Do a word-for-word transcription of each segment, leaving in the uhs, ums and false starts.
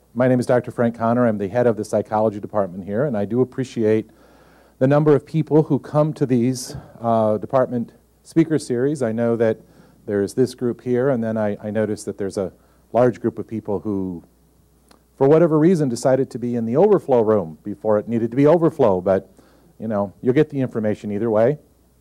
My name is Doctor Frank Connor. I'm the head of the psychology department here, and I do appreciate the number of people who come to these uh, department speaker series. I know that there's this group here, and then I, I noticed that there's a large group of people who, for whatever reason, decided to be in the overflow room before it needed to be overflow, but, you know, you'll get the information either way.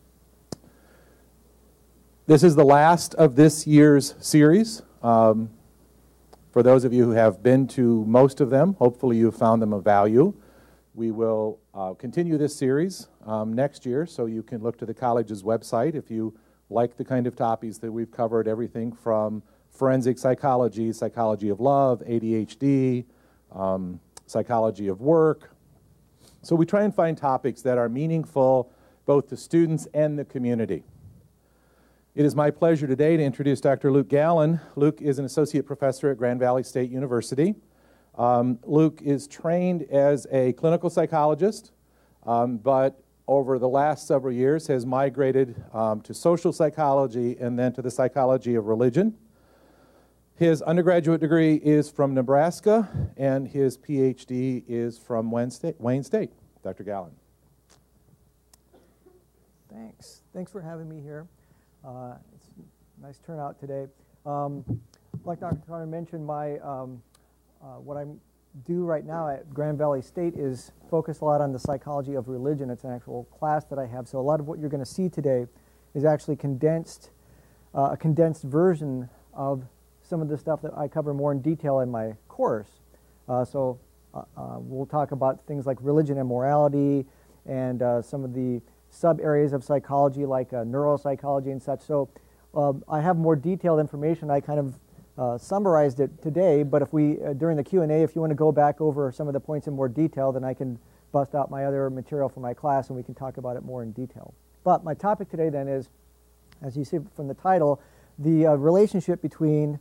This is the last of this year's series. Um, for those of you who have been to most of them, hopefully you've found them of value. We will uh, continue this series um, next year, so you can look to the college's website if you like the kind of topics that we've covered, everything from forensic psychology, psychology of love, A D H D, um, psychology of work. So we try and find topics that are meaningful both to students and the community. It is my pleasure today to introduce Doctor Luke Galen. Luke is an associate professor at Grand Valley State University. Um, Luke is trained as a clinical psychologist, um, but over the last several years has migrated um, to social psychology and then to the psychology of religion. His undergraduate degree is from Nebraska, and his P H D is from Wayne State. Wayne State. Doctor Galen. Thanks. Thanks for having me here. Uh, it's a nice turnout today. Um, like Doctor Connor mentioned, my um, uh, what I do right now at Grand Valley State is focus a lot on the psychology of religion. It's an actual class that I have. So a lot of what you're going to see today is actually condensed, uh, a condensed version of some of the stuff that I cover more in detail in my course. Uh, so uh, uh, we'll talk about things like religion and morality and uh, some of the sub-areas of psychology like uh, neuropsychology and such. So um, I have more detailed information. I kind of uh, summarized it today, but if we, uh, during the Q and A, if you want to go back over some of the points in more detail, then I can bust out my other material for my class and we can talk about it more in detail. But my topic today then is, as you see from the title, the uh, relationship between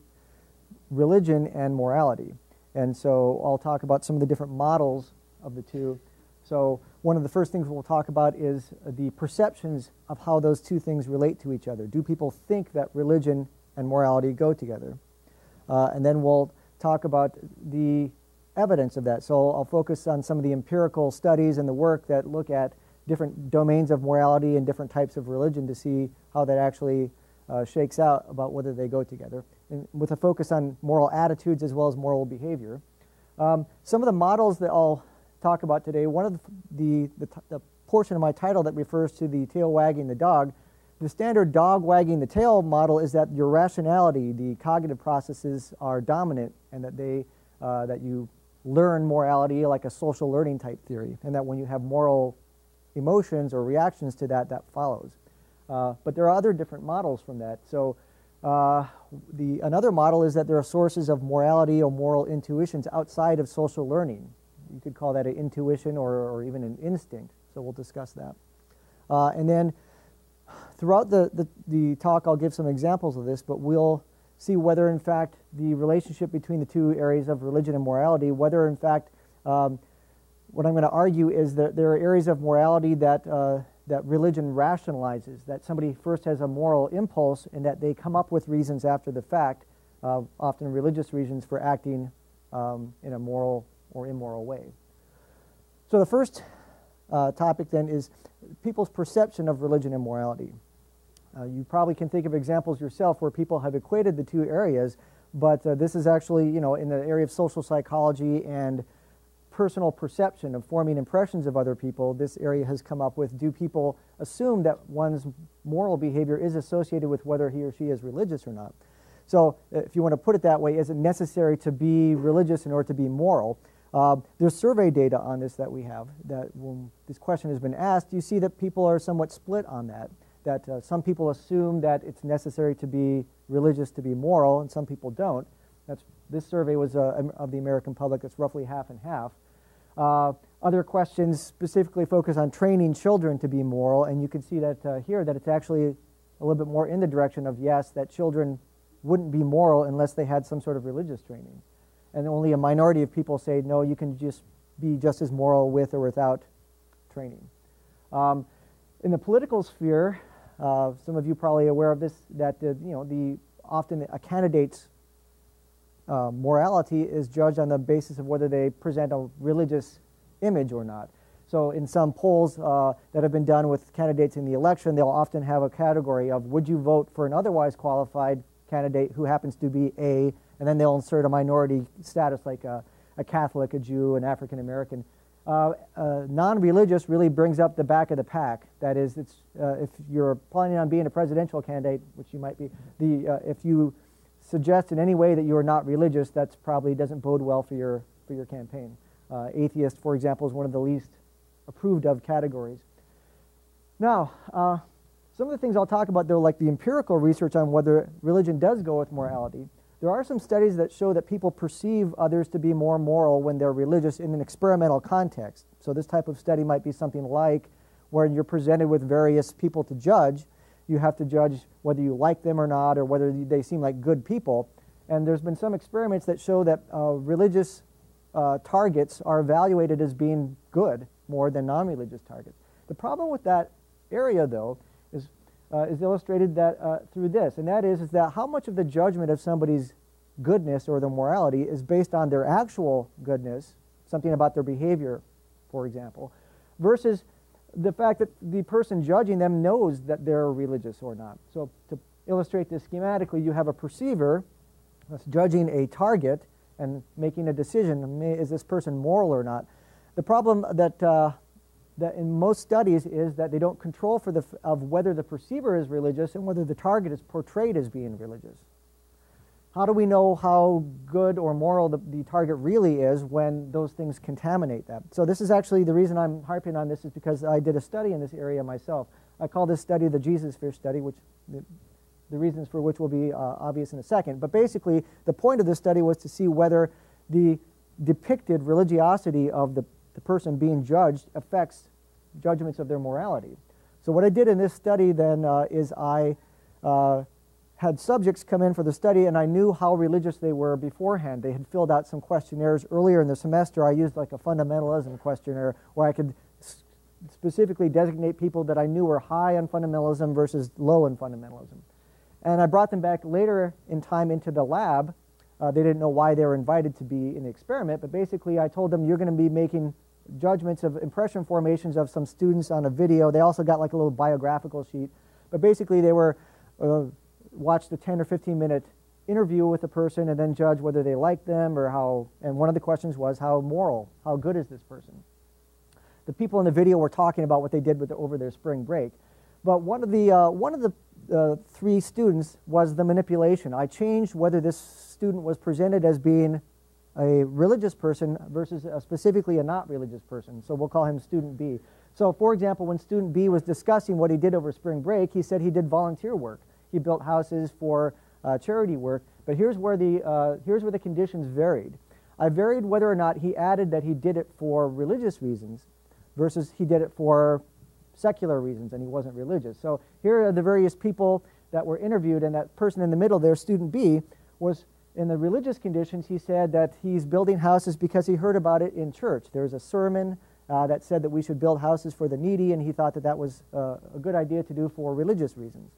religion and morality. And so I'll talk about some of the different models of the two. So one of the first things we'll talk about is the perceptions of how those two things relate to each other. Do people think that religion and morality go together? Uh, and then we'll talk about the evidence of that. So I'll focus on some of the empirical studies and the work that look at different domains of morality and different types of religion to see how that actually uh, shakes out about whether they go together, and with a focus on moral attitudes as well as moral behavior. Um, some of the models that I'll talk about today, one of the, the, the, the portion of my title that refers to the tail wagging the dog, the standard dog wagging the tail model is that your rationality, the cognitive processes are dominant and that they uh, that you learn morality like a social learning type theory, and that when you have moral emotions or reactions to that, that follows. Uh, but there are other different models from that. So uh, the another model is that there are sources of morality or moral intuitions outside of social learning. You could call that an intuition or, or even an instinct. So we'll discuss that. Uh, and then throughout the, the, the talk, I'll give some examples of this, but we'll see whether, in fact, the relationship between the two areas of religion and morality, whether, in fact, um, what I'm going to argue is that there are areas of morality that, uh, that religion rationalizes, that somebody first has a moral impulse and that they come up with reasons after the fact, uh, often religious reasons for acting um, in a moral or immoral way. So the first uh, topic then is people's perception of religion and morality. Uh, you probably can think of examples yourself where people have equated the two areas, but uh, this is actually, you know, in the area of social psychology and personal perception of forming impressions of other people, this area has come up with, do people assume that one's moral behavior is associated with whether he or she is religious or not? So if you want to put it that way, is it necessary to be religious in order to be moral? Uh, there's survey data on this that we have, that when this question has been asked, you see that people are somewhat split on that, that uh, some people assume that it's necessary to be religious to be moral, and some people don't. That's, this survey was uh, of the American public, it's roughly half and half. Uh, other questions specifically focus on training children to be moral, and you can see that uh, here that it's actually a little bit more in the direction of yes, that children wouldn't be moral unless they had some sort of religious training. And only a minority of people say, no, you can just be just as moral with or without training. Um, in the political sphere, uh, some of you probably aware of this, that uh, you know, the often a candidate's uh, morality is judged on the basis of whether they present a religious image or not. So in some polls uh, that have been done with candidates in the election, they'll often have a category of would you vote for an otherwise qualified candidate who happens to be A, and then they'll insert a minority status like a, a Catholic, a Jew, an African American. Uh, uh, non-religious really brings up the back of the pack. That is, it's, uh, if you're planning on being a presidential candidate, which you might be, the, uh, if you suggest in any way that you are not religious, that's probably doesn't bode well for your, for your campaign. Uh, atheist, for example, is one of the least approved of categories. Now, uh, some of the things I'll talk about, though, like the empirical research on whether religion does go with morality. There are some studies that show that people perceive others to be more moral when they're religious in an experimental context. So this type of study might be something like where you're presented with various people to judge. You have to judge whether you like them or not, or whether they seem like good people. And there's been some experiments that show that uh, religious uh, targets are evaluated as being good more than non-religious targets. The problem with that area, though, is uh, is illustrated that uh, through this, and that is, is that how much of the judgment of somebody's goodness or their morality is based on their actual goodness, something about their behavior, for example, versus the fact that the person judging them knows that they're religious or not. So to illustrate this schematically, you have a perceiver that's judging a target and making a decision, is this person moral or not? The problem that, uh, that in most studies is that they don't control for the f of whether the perceiver is religious and whether the target is portrayed as being religious. How do we know how good or moral the, the target really is when those things contaminate that? So this is actually the reason I'm harping on this is because I did a study in this area myself. I call this study the Jesus fish study, which the, the reasons for which will be uh, obvious in a second. But basically, the point of this study was to see whether the depicted religiosity of the, the person being judged affects judgments of their morality. So what I did in this study then uh, is I uh, had subjects come in for the study, and I knew how religious they were beforehand. They had filled out some questionnaires earlier in the semester. I used like a fundamentalism questionnaire where I could specifically designate people that I knew were high on fundamentalism versus low in fundamentalism. And I brought them back later in time into the lab. Uh, they didn't know why they were invited to be in the experiment, but basically I told them you're going to be making judgments of impression formations of some students on a video. They also got like a little biographical sheet, but basically they were uh, watched a ten or fifteen minute interview with a person and then judge whether they liked them or how, and one of the questions was how moral, how good is this person? The people in the video were talking about what they did with the, over their spring break, but one of the uh, one of the uh, three students was the manipulation. I changed whether this student was presented as being a religious person versus a specifically a not religious person, so we'll call him student B. So for example, when student B was discussing what he did over spring break, he said he did volunteer work. He built houses for uh, charity work, but here's where the uh, here's where the conditions varied. I varied whether or not he added that he did it for religious reasons versus he did it for secular reasons and he wasn't religious. So here are the various people that were interviewed, and that person in the middle there, student B, was in the religious conditions. He said that he's building houses because he heard about it in church. There was a sermon uh, that said that we should build houses for the needy, and he thought that that was uh, a good idea to do for religious reasons.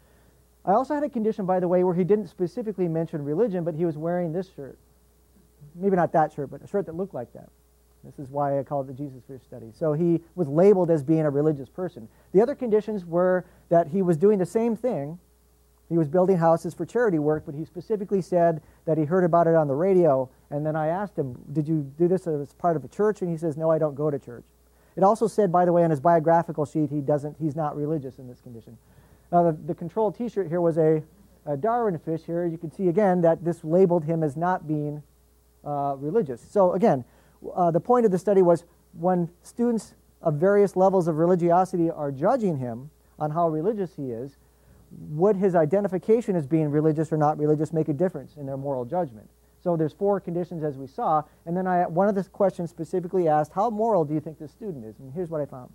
I also had a condition, by the way, where he didn't specifically mention religion, but he was wearing this shirt. Maybe not that shirt, but a shirt that looked like that. This is why I call it the Jesus fish study. So he was labeled as being a religious person. The other conditions were that he was doing the same thing. He was building houses for charity work, but he specifically said that he heard about it on the radio, and then I asked him, did you do this as part of a church? And he says, no, I don't go to church. It also said, by the way, on his biographical sheet, he doesn't, he's not religious in this condition. Now, the, the control t-shirt here was a, a Darwin fish here. You can see, again, that this labeled him as not being uh, religious. So, again, uh, the point of the study was when students of various levels of religiosity are judging him on how religious he is, would his identification as being religious or not religious make a difference in their moral judgment? So there's four conditions, as we saw, and then I, one of the questions specifically asked, how moral do you think this student is? And here's what I found.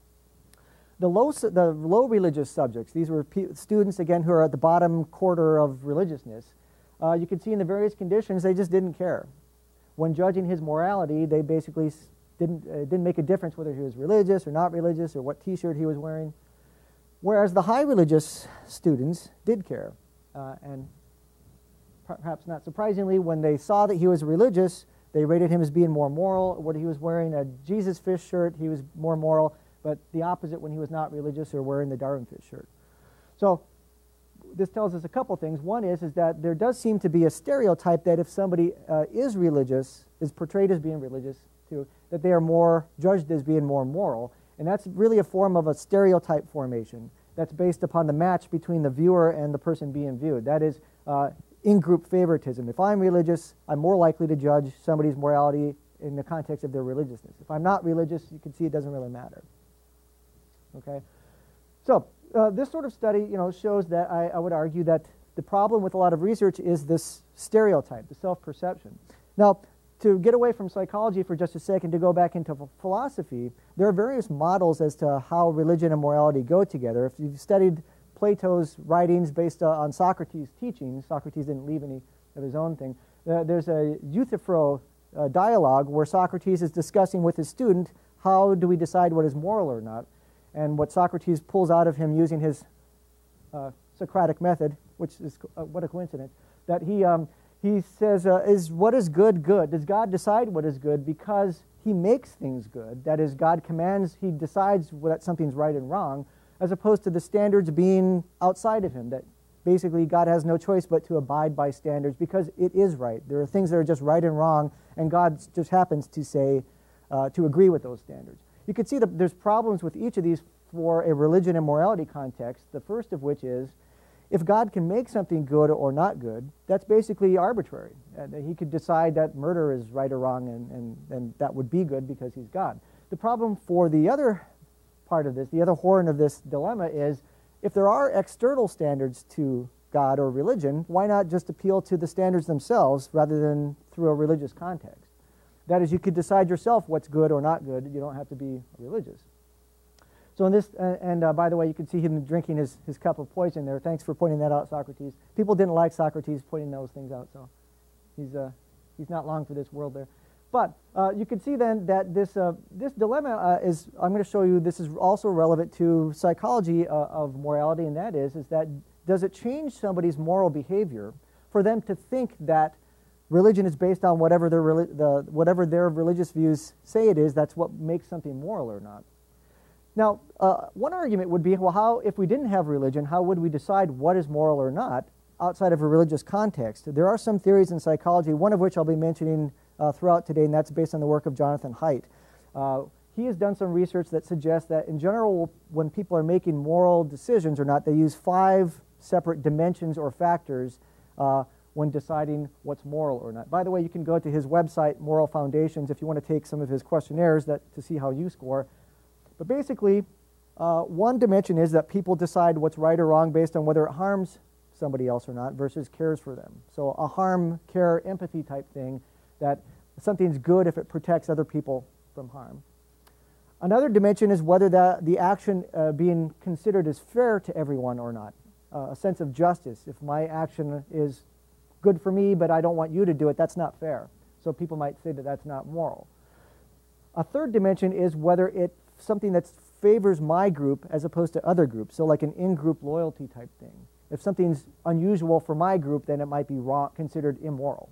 The low, the low religious subjects, these were p students, again, who are at the bottom quarter of religiousness. Uh, you can see in the various conditions, they just didn't care. When judging his morality, they basically didn't, uh, didn't make a difference whether he was religious or not religious or what t-shirt he was wearing. Whereas the high religious students did care. Uh, and perhaps not surprisingly, when they saw that he was religious, they rated him as being more moral. When he was wearing a Jesus fish shirt, he was more moral, but the opposite when he was not religious or wearing the Darwin fish shirt. So this tells us a couple things. One is, is that there does seem to be a stereotype that if somebody uh, is religious, is portrayed as being religious too, that they are more judged as being more moral. And that's really a form of a stereotype formation that's based upon the match between the viewer and the person being viewed. That is uh, in-group favoritism. If I'm religious, I'm more likely to judge somebody's morality in the context of their religiousness. If I'm not religious, you can see it doesn't really matter. Okay? So uh, this sort of study, you know, shows that I, I would argue that the problem with a lot of research is this stereotype, the self-perception. Now, to get away from psychology for just a second, to go back into philosophy, there are various models as to how religion and morality go together. If you've studied Plato's writings based uh, on Socrates' teachings, Socrates didn't leave any of his own thing, uh, there's a Euthyphro uh, dialogue where Socrates is discussing with his student how do we decide what is moral or not, and what Socrates pulls out of him using his uh, Socratic method, which is, uh, what a coincidence, that he... Um, He says, uh, is what is good good? Does God decide what is good because he makes things good? That is, God commands, he decides that something's right and wrong, as opposed to the standards being outside of him, that basically God has no choice but to abide by standards because it is right. There are things that are just right and wrong, and God just happens to say, uh, to agree with those standards. You can see that there's problems with each of these for a religion and morality context, the first of which is, if God can make something good or not good, that's basically arbitrary. Uh, he could decide that murder is right or wrong, and, and, and that would be good because he's God. The problem for the other part of this, the other horn of this dilemma is, if there are external standards to God or religion, why not just appeal to the standards themselves rather than through a religious context? That is, you could decide yourself what's good or not good. You don't have to be religious. So in this, uh, and uh, by the way, you can see him drinking his, his cup of poison there. Thanks for pointing that out, Socrates. People didn't like Socrates pointing those things out, so he's, uh, he's not long for this world there. But uh, you can see then that this, uh, this dilemma uh, is, I'm going to show you, this is also relevant to psychology uh, of morality, and that is, is that does it change somebody's moral behavior for them to think that religion is based on whatever their, the, whatever their religious views say it is, that's what makes something moral or not? Now, uh, one argument would be, well, how, if we didn't have religion, how would we decide what is moral or not outside of a religious context? There are some theories in psychology, one of which I'll be mentioning uh, throughout today, and that's based on the work of Jonathan Haidt. Uh, he has done some research that suggests that, in general, when people are making moral decisions or not, they use five separate dimensions or factors uh, when deciding what's moral or not. By the way, you can go to his website, Moral Foundations, if you want to take some of his questionnaires that, to see how you score. But basically, uh, one dimension is that people decide what's right or wrong based on whether it harms somebody else or not versus cares for them. So a harm, care, empathy type thing, that something's good if it protects other people from harm. Another dimension is whether that the action uh, being considered is fair to everyone or not. Uh, a sense of justice. If my action is good for me, but I don't want you to do it, that's not fair. So people might say that that's not moral. A third dimension is whether it something that favors my group as opposed to other groups, so like an in-group loyalty type thing. If something's unusual for my group, then it might be wrong, considered immoral.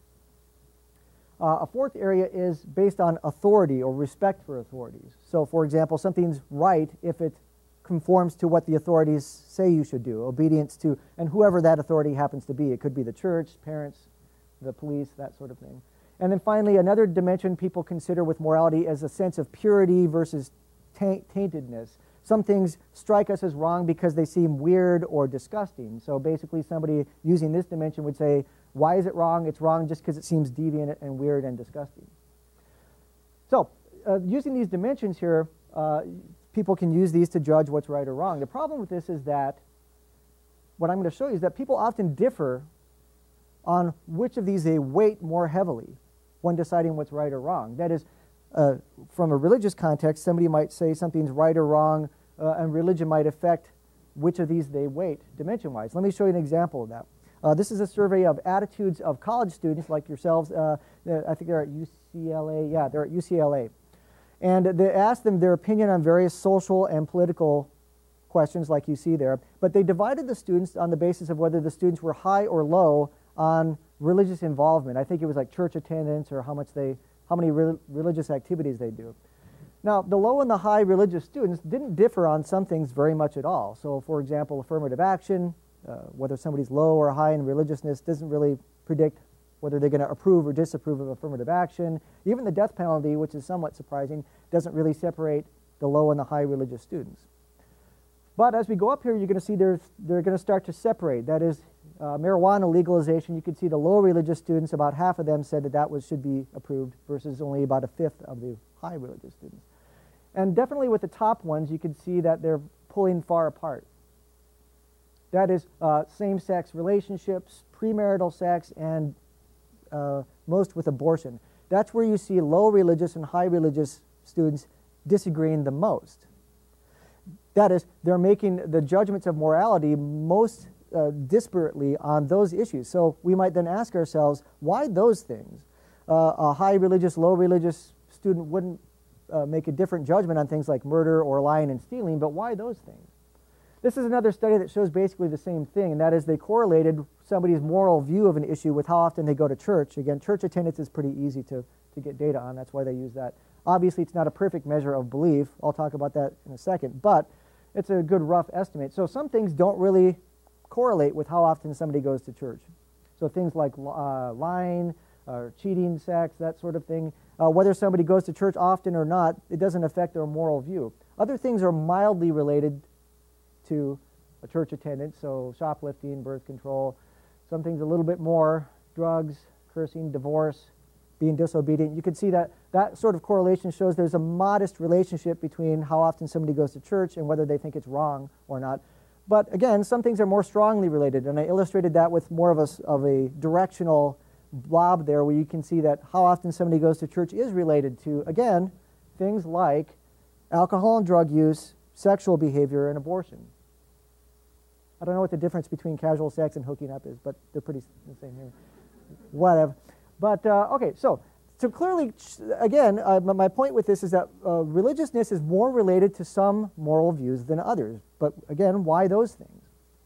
Uh, a fourth area is based on authority or respect for authorities. So, for example, something's right if it conforms to what the authorities say you should do, obedience to, and whoever that authority happens to be. It could be the church, parents, the police, that sort of thing. And then finally, another dimension people consider with morality is a sense of purity versus taint taintedness. Some things strike us as wrong because they seem weird or disgusting. So basically somebody using this dimension would say, why is it wrong? It's wrong just because it seems deviant and weird and disgusting. So uh, using these dimensions here, uh, people can use these to judge what's right or wrong. The problem with this is that what I'm going to show you is that people often differ on which of these they weight more heavily when deciding what's right or wrong. That is, uh, from a religious context, somebody might say something's right or wrong, uh, and religion might affect which of these they weight dimension-wise. Let me show you an example of that. Uh, this is a survey of attitudes of college students like yourselves. Uh, I think they're at U C L A. Yeah, they're at U C L A. And they asked them their opinion on various social and political questions like you see there, but they divided the students on the basis of whether the students were high or low on religious involvement. I think it was like church attendance or how much they, how many re religious activities they do. Now, the low and the high religious students didn't differ on some things very much at all. So, for example, affirmative action, uh, whether somebody's low or high in religiousness doesn't really predict whether they're going to approve or disapprove of affirmative action. Even the death penalty, which is somewhat surprising, doesn't really separate the low and the high religious students. But as we go up here, you're going to see there's, they're going to start to separate. That is, uh, marijuana legalization, you can see the low religious students, about half of them said that that was, should be approved versus only about a fifth of the high religious students. And definitely with the top ones, you can see that they're pulling far apart. That is uh, same-sex relationships, premarital sex, and uh, most with abortion. That's where you see low religious and high religious students disagreeing the most. That is, they're making the judgments of morality most uh, disparately on those issues. So we might then ask ourselves, why those things? Uh, a high religious, low religious student wouldn't uh, make a different judgment on things like murder or lying and stealing, but why those things? This is another study that shows basically the same thing, and that is they correlated somebody's moral view of an issue with how often they go to church. Again, church attendance is pretty easy to, to get data on. That's why they use that. Obviously, it's not a perfect measure of belief. I'll talk about that in a second, but it's a good rough estimate. So some things don't really correlate with how often somebody goes to church. So things like uh, lying, uh, cheating, sex, that sort of thing. Uh, whether somebody goes to church often or not, it doesn't affect their moral view. Other things are mildly related to a church attendance, so shoplifting, birth control. Some things a little bit more, drugs, cursing, divorce, being disobedient. You can see that that sort of correlation shows there's a modest relationship between how often somebody goes to church and whether they think it's wrong or not. But again, some things are more strongly related, and I illustrated that with more of a, of a directional blob there where you can see that how often somebody goes to church is related to, again, things like alcohol and drug use, sexual behavior, and abortion. I don't know what the difference between casual sex and hooking up is, but they're pretty the same here. Whatever. But, uh, okay, so, so clearly, again, uh, my point with this is that uh, religiousness is more related to some moral views than others. But again, why those things?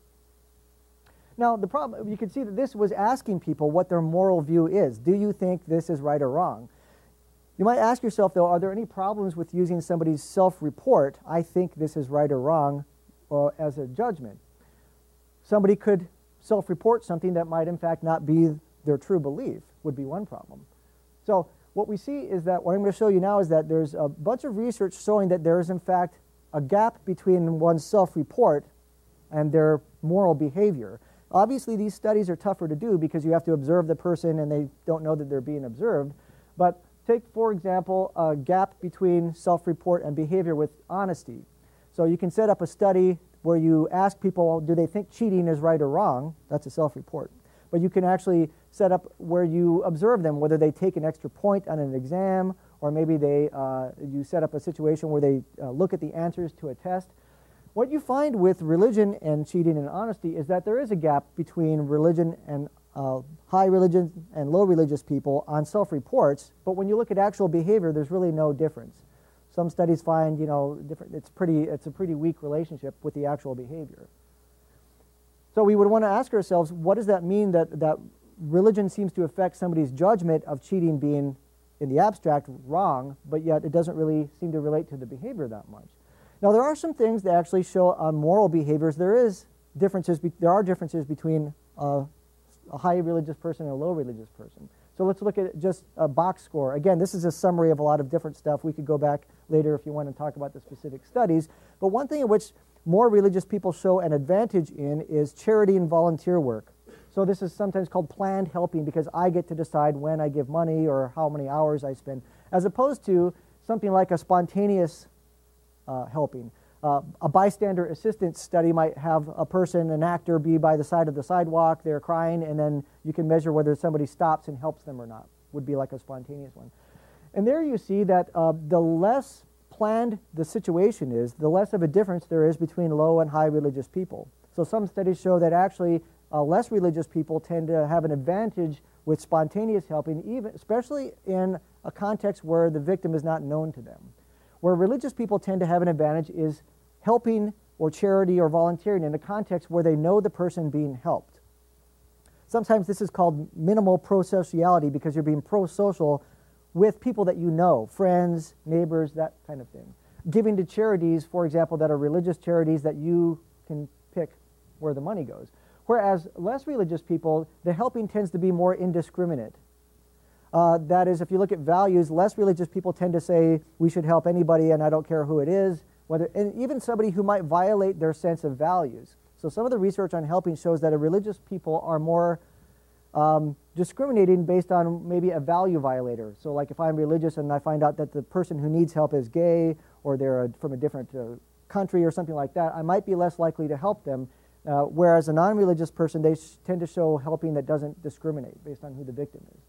Now, the problem, you can see that this was asking people what their moral view is. Do you think this is right or wrong? You might ask yourself, though, are there any problems with using somebody's self-report, I think this is right or wrong, uh, as a judgment? Somebody could self-report something that might, in fact, not be their true belief, would be one problem. So what we see is that, what I'm going to show you now is that there's a bunch of research showing that there is, in fact, a gap between one's self-report and their moral behavior. Obviously, these studies are tougher to do because you have to observe the person and they don't know that they're being observed. But take, for example, a gap between self-report and behavior with honesty. So you can set up a study where you ask people, do they think cheating is right or wrong? That's a self-report. But you can actually set up where you observe them, whether they take an extra point on an exam, or maybe they, uh, you set up a situation where they uh, look at the answers to a test. What you find with religion and cheating and honesty is that there is a gap between religion and uh, high religion and low religious people on self-reports, but when you look at actual behavior, there's really no difference. Some studies find, you know, different, it's, pretty, it's a pretty weak relationship with the actual behavior. So we would want to ask ourselves, what does that mean that, that religion seems to affect somebody's judgment of cheating being, in the abstract, wrong, but yet it doesn't really seem to relate to the behavior that much? Now, there are some things that actually show on moral behaviors. There is differences. Be, there are differences between uh, a high religious person and a low religious person. So let's look at just a box score. Again, this is a summary of a lot of different stuff. We could go back later if you want to talk about the specific studies. But one thing in which more religious people show an advantage in is charity and volunteer work. So this is sometimes called planned helping because I get to decide when I give money or how many hours I spend, as opposed to something like a spontaneous uh, helping. Uh, a bystander assistance study might have a person, an actor, be by the side of the sidewalk, they're crying, and then you can measure whether somebody stops and helps them or not, would be like a spontaneous one. And there you see that uh, the less planned the situation is, the less of a difference there is between low and high religious people. So some studies show that actually uh, less religious people tend to have an advantage with spontaneous helping, even, especially in a context where the victim is not known to them. Where religious people tend to have an advantage is helping or charity or volunteering in a context where they know the person being helped. Sometimes this is called minimal prosociality because you're being pro-social with people that you know, friends, neighbors, that kind of thing. Giving to charities, for example, that are religious charities that you can pick where the money goes. Whereas less religious people, the helping tends to be more indiscriminate. Uh, that is, if you look at values, less religious people tend to say, we should help anybody and I don't care who it is, whether, and even somebody who might violate their sense of values. So some of the research on helping shows that a religious people are more um, discriminating based on maybe a value violator. So like if I'm religious and I find out that the person who needs help is gay or they're a, from a different uh, country or something like that, I might be less likely to help them. Uh, whereas a non-religious person, they sh- tend to show helping that doesn't discriminate based on who the victim is.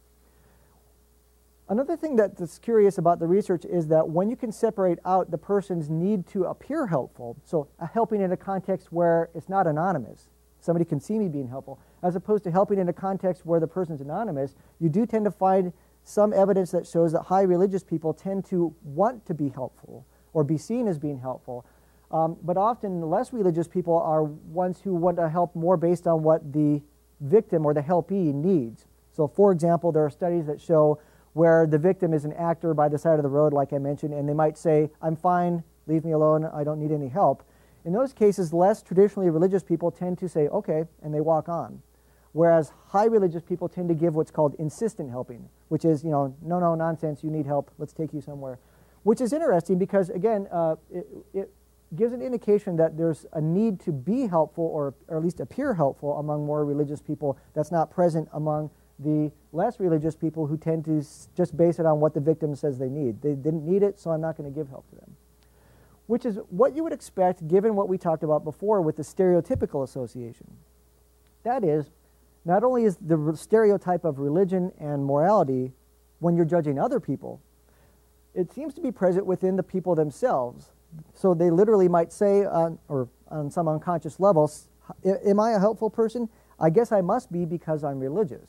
Another thing that's curious about the research is that when you can separate out the person's need to appear helpful, so uh, helping in a context where it's not anonymous, somebody can see me being helpful, as opposed to helping in a context where the person's anonymous, you do tend to find some evidence that shows that high religious people tend to want to be helpful or be seen as being helpful. Um, but often less religious people are ones who want to help more based on what the victim or the helpee needs. So for example, there are studies that show where the victim is an actor by the side of the road, like I mentioned, and they might say, I'm fine, leave me alone, I don't need any help. In those cases, less traditionally religious people tend to say, okay, and they walk on. Whereas high religious people tend to give what's called insistent helping, which is, you know, no, no, nonsense, you need help, let's take you somewhere. Which is interesting because, again, uh, it, it gives an indication that there's a need to be helpful or, or at least appear helpful among more religious people that's not present among the less religious people who tend to s- just base it on what the victim says they need. They didn't need it, so I'm not going to give help to them. Which is what you would expect given what we talked about before with the stereotypical association. That is, not only is the re- stereotype of religion and morality when you're judging other people, it seems to be present within the people themselves. So they literally might say, on, or on some unconscious levels, am I a helpful person? I guess I must be because I'm religious.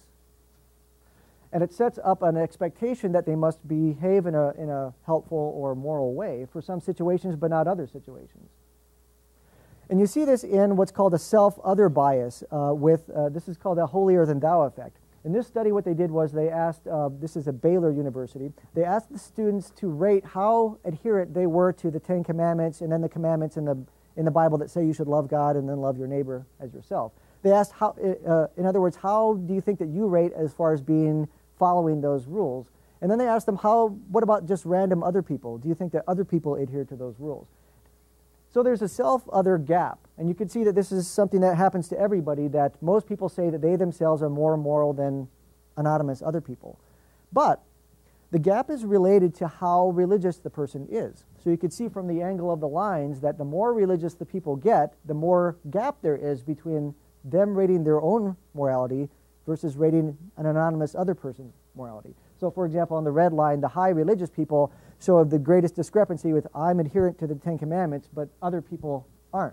And it sets up an expectation that they must behave in a, in a helpful or moral way for some situations, but not other situations. And you see this in what's called a self-other bias uh, with, uh, this is called a holier-than-thou effect. In this study, what they did was they asked, uh, this is at Baylor University, they asked the students to rate how adherent they were to the Ten Commandments and then the commandments in the, in the Bible that say you should love God and then love your neighbor as yourself. They asked, how, uh, in other words, how do you think that you rate as far as being following those rules? And then they asked them, how, what about just random other people? Do you think that other people adhere to those rules? So there's a self-other gap. And you can see that this is something that happens to everybody, that most people say that they themselves are more moral than anonymous other people. But the gap is related to how religious the person is. So you can see from the angle of the lines that the more religious the people get, the more gap there is between them rating their own morality versus rating an anonymous other person's morality. So for example, on the red line, the high religious people show the greatest discrepancy with I'm adherent to the Ten Commandments, but other people aren't.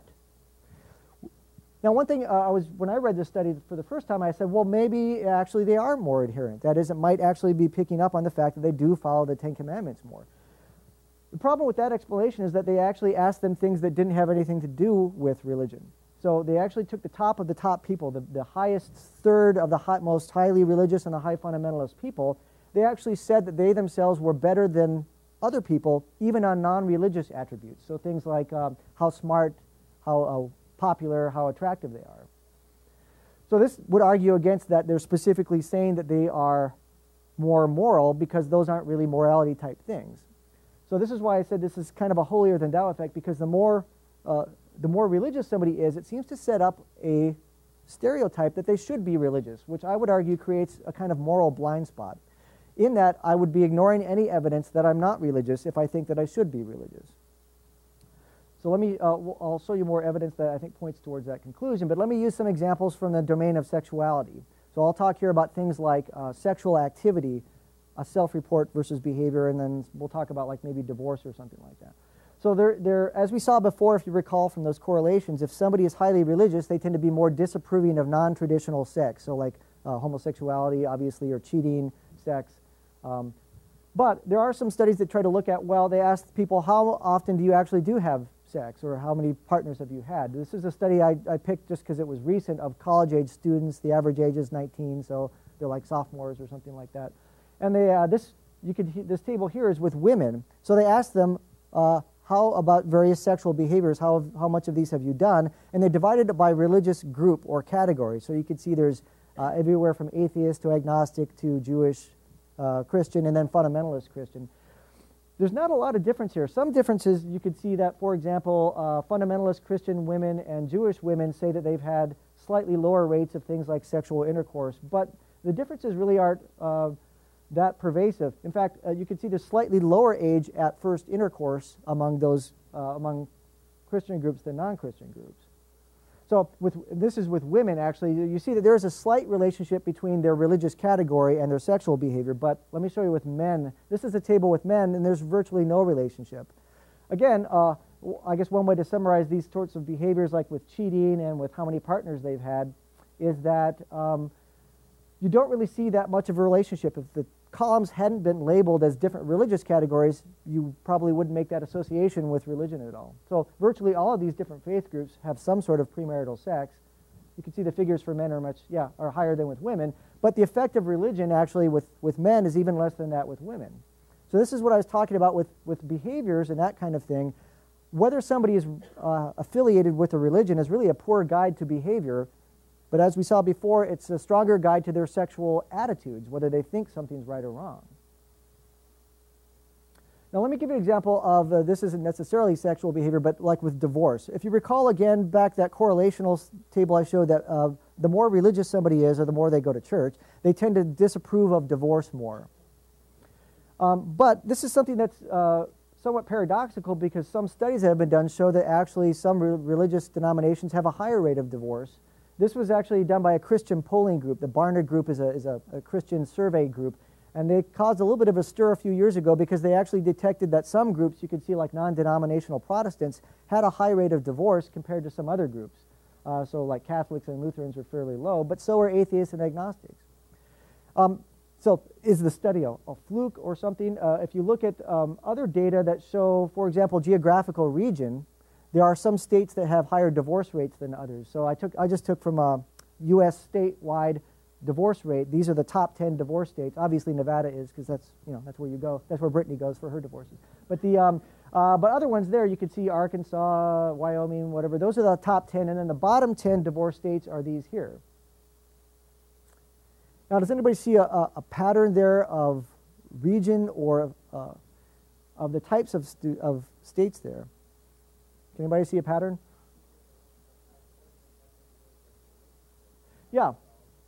Now one thing, uh, I was when I read this study for the first time, I said, well, maybe actually they are more adherent. That is, it might actually be picking up on the fact that they do follow the Ten Commandments more. The problem with that explanation is that they actually asked them things that didn't have anything to do with religion. So they actually took the top of the top people, the, the highest third of the high, most highly religious and the high fundamentalist people. They actually said that they themselves were better than other people, even on non-religious attributes. So things like um, how smart, how uh, popular, how attractive they are. So this would argue against that. They're specifically saying that they are more moral because those aren't really morality type things. So this is why I said this is kind of a holier-than-thou effect, because the more uh, the more religious somebody is, it seems to set up a stereotype that they should be religious, which I would argue creates a kind of moral blind spot. In that, I would be ignoring any evidence that I'm not religious if I think that I should be religious. So let me, uh, I'll show you more evidence that I think points towards that conclusion, but let me use some examples from the domain of sexuality. So I'll talk here about things like uh, sexual activity, a self-report versus behavior, and then we'll talk about like maybe divorce or something like that. So there, there, as we saw before, if you recall from those correlations, if somebody is highly religious, they tend to be more disapproving of non-traditional sex. So like uh, homosexuality, obviously, or cheating, sex. Um, but there are some studies that try to look at, well, they asked people, how often do you actually do have sex, or how many partners have you had? This is a study I, I picked just because it was recent of college-age students. The average age is nineteen, so they're like sophomores or something like that. And they, uh, this, you could, this table here is with women. So they asked them, uh, how about various sexual behaviors? How, how much of these have you done? And they divided it by religious group or category. So you can see there's uh, everywhere from atheist to agnostic to Jewish, uh, Christian, and then fundamentalist Christian. There's not a lot of difference here. Some differences, you could see that, for example, uh, fundamentalist Christian women and Jewish women say that they've had slightly lower rates of things like sexual intercourse, but the differences really aren't uh, that pervasive. In fact, uh, you can see there's slightly lower age at first intercourse among those, uh, among Christian groups than non-Christian groups. So with, this is with women, actually. You see that there is a slight relationship between their religious category and their sexual behavior, but let me show you with men. This is a table with men, and there's virtually no relationship. Again, uh, I guess one way to summarize these sorts of behaviors, like with cheating and with how many partners they've had, is that um, you don't really see that much of a relationship. If the columns hadn't been labeled as different religious categories, you probably wouldn't make that association with religion at all. So virtually all of these different faith groups have some sort of premarital sex. You can see the figures for men are much, yeah, are higher than with women, but the effect of religion actually with, with men is even less than that with women. So this is what I was talking about with, with behaviors and that kind of thing. Whether somebody is uh, affiliated with a religion is really a poor guide to behavior. But as we saw before, it's a stronger guide to their sexual attitudes, whether they think something's right or wrong. Now let me give you an example of, uh, this isn't necessarily sexual behavior, but like with divorce. If you recall again back that correlational table I showed, that uh, the more religious somebody is or the more they go to church, they tend to disapprove of divorce more. Um, but this is something that's uh, somewhat paradoxical, because some studies that have been done show that actually some re religious denominations have a higher rate of divorce. This was actually done by a Christian polling group. The Barnard Group is, a, is a, a Christian survey group. And they caused a little bit of a stir a few years ago because they actually detected that some groups, you could see like non-denominational Protestants, had a high rate of divorce compared to some other groups. Uh, so like Catholics and Lutherans are fairly low, but so are atheists and agnostics. Um, so is the study a, a fluke or something? Uh, if you look at um, other data that show, for example, geographical region, there are some states that have higher divorce rates than others. So I took, I just took from a U S statewide divorce rate. These are the top ten divorce states. Obviously, Nevada is, because that's, you know, that's where you go. That's where Brittany goes for her divorces. But the um, uh, but other ones there, you can see Arkansas, Wyoming, whatever. Those are the top ten, and then the bottom ten divorce states are these here. Now, does anybody see a, a, a pattern there of region or uh, of the types of stu of states there? Can anybody see a pattern? Yeah.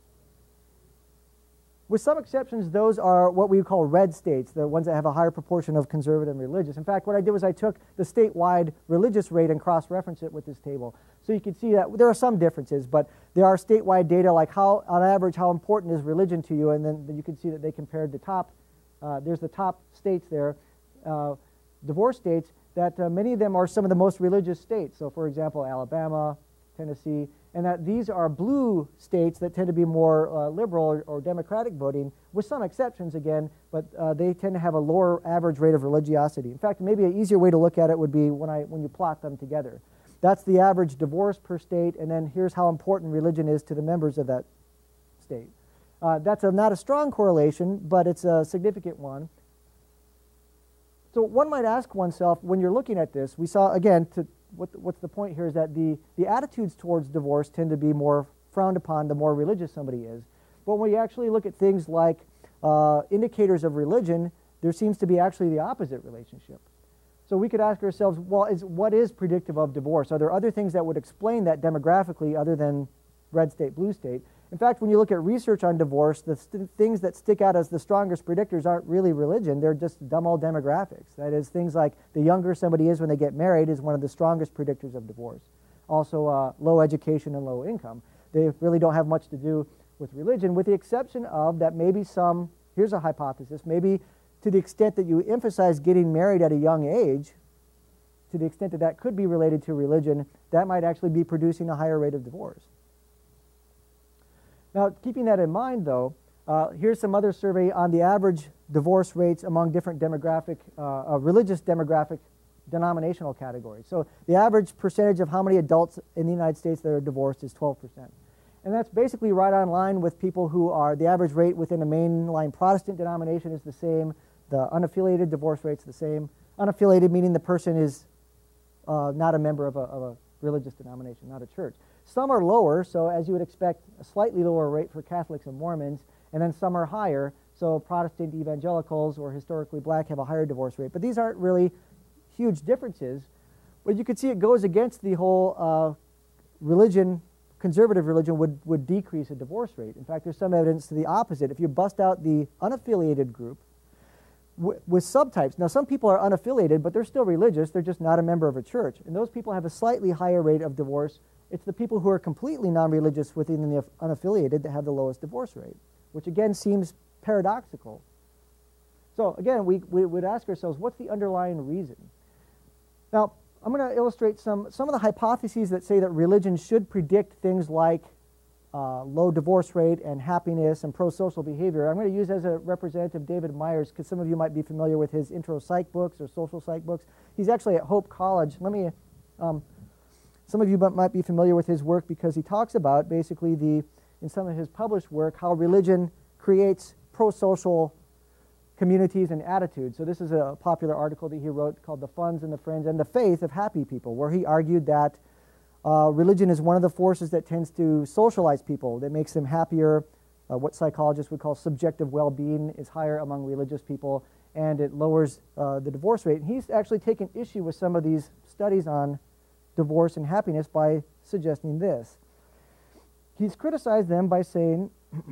With some exceptions, those are what we call red states, the ones that have a higher proportion of conservative and religious. In fact, what I did was I took the statewide religious rate and cross-referenced it with this table. So you can see that there are some differences, but there are statewide data like how, on average, how important is religion to you, and then you can see that they compared the top, uh, there's the top states there, uh, divorce states, that uh, many of them are some of the most religious states. So, for example, Alabama, Tennessee, and that these are blue states that tend to be more uh, liberal or, or democratic voting, with some exceptions again, but uh, they tend to have a lower average rate of religiosity. In fact, maybe an easier way to look at it would be when, I, when you plot them together. That's the average divorce per state, and then here's how important religion is to the members of that state. Uh, that's a, not a strong correlation, but it's a significant one. So one might ask oneself, when you're looking at this, we saw, again, to, what, what's the point here is that the, the attitudes towards divorce tend to be more frowned upon the more religious somebody is. But when you actually look at things like uh, indicators of religion, there seems to be actually the opposite relationship. So we could ask ourselves, well, is, what is predictive of divorce? Are there other things that would explain that demographically other than red state, blue state? In fact, when you look at research on divorce, the st things that stick out as the strongest predictors aren't really religion, they're just dumb old demographics. That is, things like the younger somebody is when they get married is one of the strongest predictors of divorce. Also, uh, low education and low income. They really don't have much to do with religion, with the exception of that maybe some, here's a hypothesis, maybe to the extent that you emphasize getting married at a young age, to the extent that that could be related to religion, that might actually be producing a higher rate of divorce. Now, keeping that in mind, though, uh, here's some other survey on the average divorce rates among different demographic, uh, uh, religious demographic denominational categories. So the average percentage of how many adults in the United States that are divorced is twelve percent. And that's basically right on line with people who are, the average rate within a mainline Protestant denomination is the same, the unaffiliated divorce rate's the same. Unaffiliated meaning the person is uh, not a member of a, of a religious denomination, not a church. Some are lower, so as you would expect, a slightly lower rate for Catholics and Mormons, and then some are higher, so Protestant evangelicals or historically black have a higher divorce rate. But these aren't really huge differences. But you can see it goes against the whole uh, religion, conservative religion would, would decrease a divorce rate. In fact, there's some evidence to the opposite. If you bust out the unaffiliated group w with subtypes, now some people are unaffiliated, but they're still religious, they're just not a member of a church, and those people have a slightly higher rate of divorce. It's the people who are completely non-religious within the unaffiliated that have the lowest divorce rate, which again seems paradoxical. So again, we, we would ask ourselves, what's the underlying reason? Now, I'm going to illustrate some, some of the hypotheses that say that religion should predict things like uh, low divorce rate and happiness and pro-social behavior. I'm going to use as a representative David Myers, because some of you might be familiar with his intro psych books or social psych books. He's actually at Hope College. Let me, um, some of you might be familiar with his work because he talks about basically the, in some of his published work, how religion creates pro-social communities and attitudes. So this is a popular article that he wrote called The Funds and the Friends and the Faith of Happy People, where he argued that uh, religion is one of the forces that tends to socialize people, that makes them happier. Uh, what psychologists would call subjective well-being is higher among religious people, and it lowers uh, the divorce rate. And he's actually taken issue with some of these studies on divorce and happiness by suggesting this. He's criticized them by saying,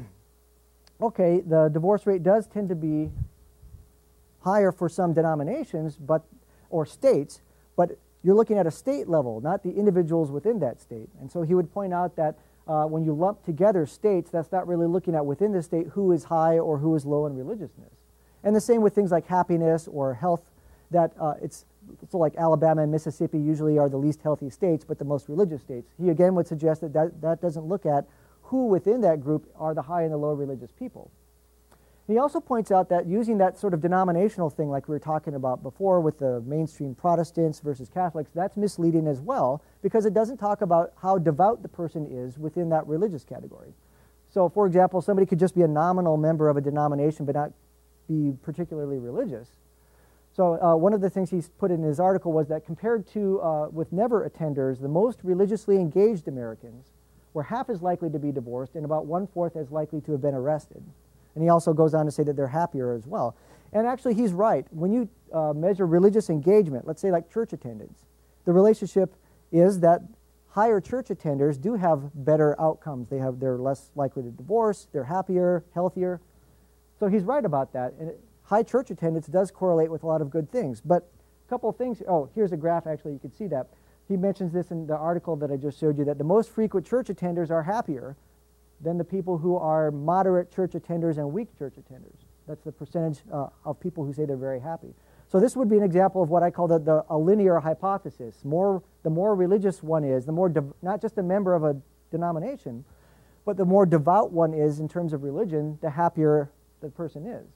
okay, the divorce rate does tend to be higher for some denominations but or states, but you're looking at a state level, not the individuals within that state. And so he would point out that uh, when you lump together states, that's not really looking at within the state who is high or who is low in religiousness. And the same with things like happiness or health, that uh, it's so like Alabama and Mississippi usually are the least healthy states, but the most religious states. He again would suggest that that, that doesn't look at who within that group are the high and the low religious people. He also points out that using that sort of denominational thing like we were talking about before with the mainstream Protestants versus Catholics, that's misleading as well, because it doesn't talk about how devout the person is within that religious category. So for example, somebody could just be a nominal member of a denomination but not be particularly religious. So uh, one of the things he's put in his article was that compared to uh, with never attenders, the most religiously engaged Americans were half as likely to be divorced and about one-fourth as likely to have been arrested. And he also goes on to say that they're happier as well. And actually, he's right. When you uh, measure religious engagement, let's say like church attendance, the relationship is that higher church attenders do have better outcomes. They have, they're less likely to divorce, they're happier, healthier. So he's right about that. And it, high church attendance does correlate with a lot of good things. But a couple of things, oh, here's a graph, actually, you can see that. He mentions this in the article that I just showed you, that the most frequent church attenders are happier than the people who are moderate church attenders and weak church attenders. That's the percentage uh, of people who say they're very happy. So this would be an example of what I call the, the a linear hypothesis. More, the more religious one is, the more, not just a member of a denomination, but the more devout one is in terms of religion, the happier the person is.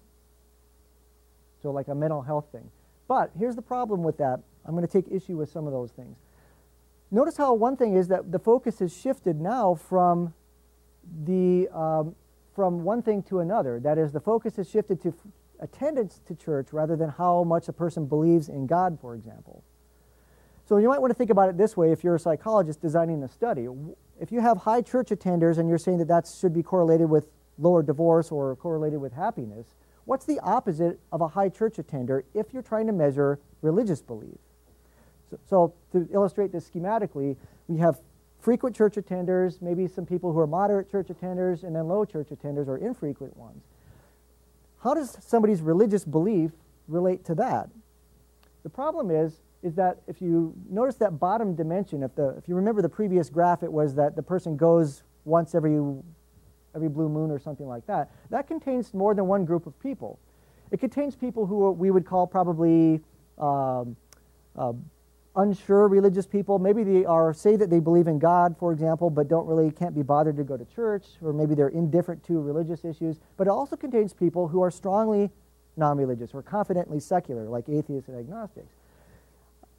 So like a mental health thing. But here's the problem with that. I'm going to take issue with some of those things. Notice how one thing is that the focus has shifted now from the um, from one thing to another. That is, the focus has shifted to attendance to church rather than how much a person believes in God, for example. So you might want to think about it this way if you're a psychologist designing a study. If you have high church attenders and you're saying that that should be correlated with lower divorce or correlated with happiness, what's the opposite of a high church attender if you're trying to measure religious belief? So, so to illustrate this schematically, we have frequent church attenders, maybe some people who are moderate church attenders, and then low church attenders or infrequent ones. How does somebody's religious belief relate to that? The problem is, is that if you notice that bottom dimension, if, the, if you remember the previous graph, it was that the person goes once every, every blue moon or something like that. That contains more than one group of people. It contains people who we would call probably um, uh, unsure religious people. Maybe they are, say that they believe in God, for example, but don't really, can't be bothered to go to church, or maybe they're indifferent to religious issues. But it also contains people who are strongly non-religious or confidently secular, like atheists and agnostics.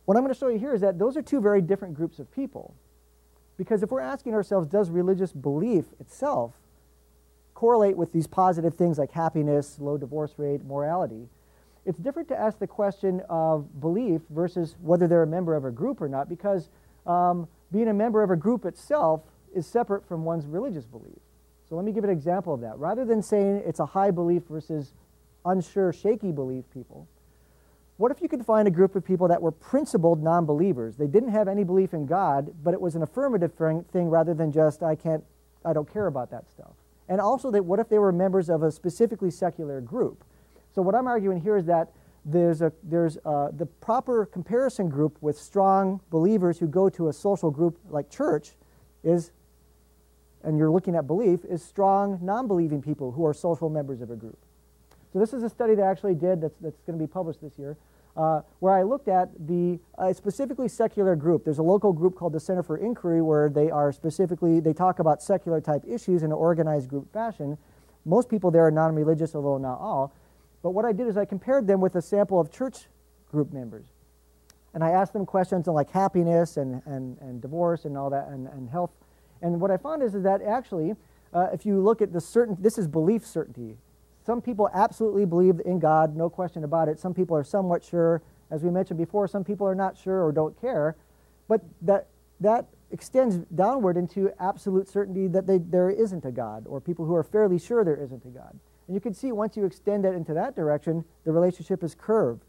What I'm going to show you here is that those are two very different groups of people. Because if we're asking ourselves, does religious belief itself correlate with these positive things like happiness, low divorce rate, morality, it's different to ask the question of belief versus whether they're a member of a group or not, because um, being a member of a group itself is separate from one's religious belief. So let me give an example of that. Rather than saying it's a high belief versus unsure, shaky belief people, what if you could find a group of people that were principled non-believers? They didn't have any belief in God, but it was an affirmative thing rather than just, I can't, I don't care about that stuff. And also, that what if they were members of a specifically secular group? So what I'm arguing here is that there's, a, there's a, the proper comparison group with strong believers who go to a social group like church is, and you're looking at belief, is strong non-believing people who are social members of a group. So this is a study that I actually did that's, that's going to be published this year, uh, where I looked at the uh, specifically secular group. There's a local group called the Center for Inquiry where they are specifically, they talk about secular type issues in an organized group fashion. Most people there are non-religious, although not all. But what I did is I compared them with a sample of church group members. And I asked them questions on like happiness and, and, and divorce and all that, and, and health. And what I found is, is that actually, uh, if you look at the certain, this is belief certainty. Some people absolutely believe in God, no question about it. Some people are somewhat sure. As we mentioned before, some people are not sure or don't care. But that, that extends downward into absolute certainty that they, there isn't a God, or people who are fairly sure there isn't a God. And you can see once you extend it into that direction, the relationship is curved.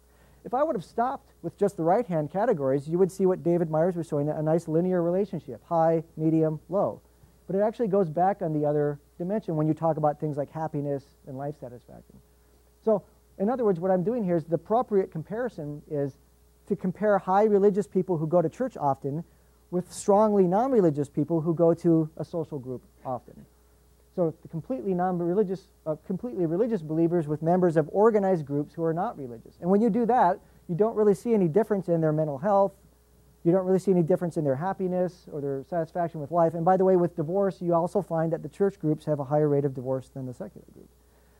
If I would have stopped with just the right-hand categories, you would see what David Myers was showing, a nice linear relationship, high, medium, low. But it actually goes back on the other dimension when you talk about things like happiness and life satisfaction. So, in other words, what I'm doing here is the appropriate comparison is to compare high religious people who go to church often with strongly non-religious people who go to a social group often. So the completely non-religious, uh, completely religious believers with members of organized groups who are not religious. And when you do that, you don't really see any difference in their mental health. You don't really see any difference in their happiness or their satisfaction with life. And by the way, with divorce, you also find that the church groups have a higher rate of divorce than the secular groups.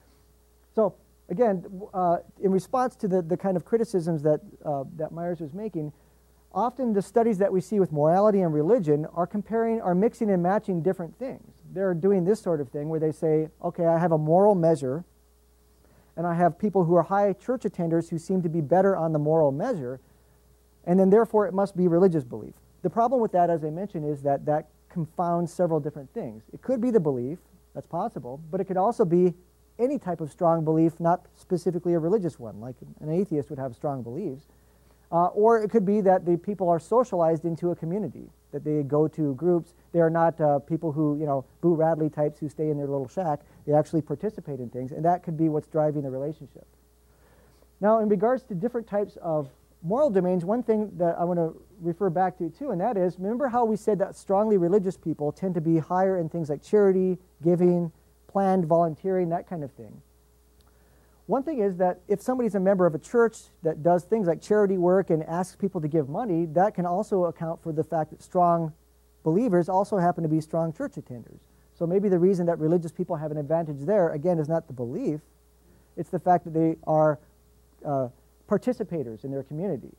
So again, uh, in response to the, the kind of criticisms that, uh, that Myers was making, often the studies that we see with morality and religion are comparing, are mixing and matching different things. They're doing this sort of thing where they say, okay, I have a moral measure, and I have people who are high church attenders who seem to be better on the moral measure, and then therefore it must be religious belief. The problem with that, as I mentioned, is that that confounds several different things. It could be the belief, that's possible, but it could also be any type of strong belief, not specifically a religious one, like an atheist would have strong beliefs. Uh, or it could be that the people are socialized into a community, that they go to groups. They are not uh, people who, you know, Boo Radley types who stay in their little shack. They actually participate in things, and that could be what's driving the relationship. Now, in regards to different types of moral domains, one thing that I want to refer back to too, and that is, remember how we said that strongly religious people tend to be higher in things like charity, giving, planned volunteering, that kind of thing. One thing is that if somebody's a member of a church that does things like charity work and asks people to give money, that can also account for the fact that strong believers also happen to be strong church attenders. So maybe the reason that religious people have an advantage there, again, is not the belief. It's the fact that they are uh, participators in their community.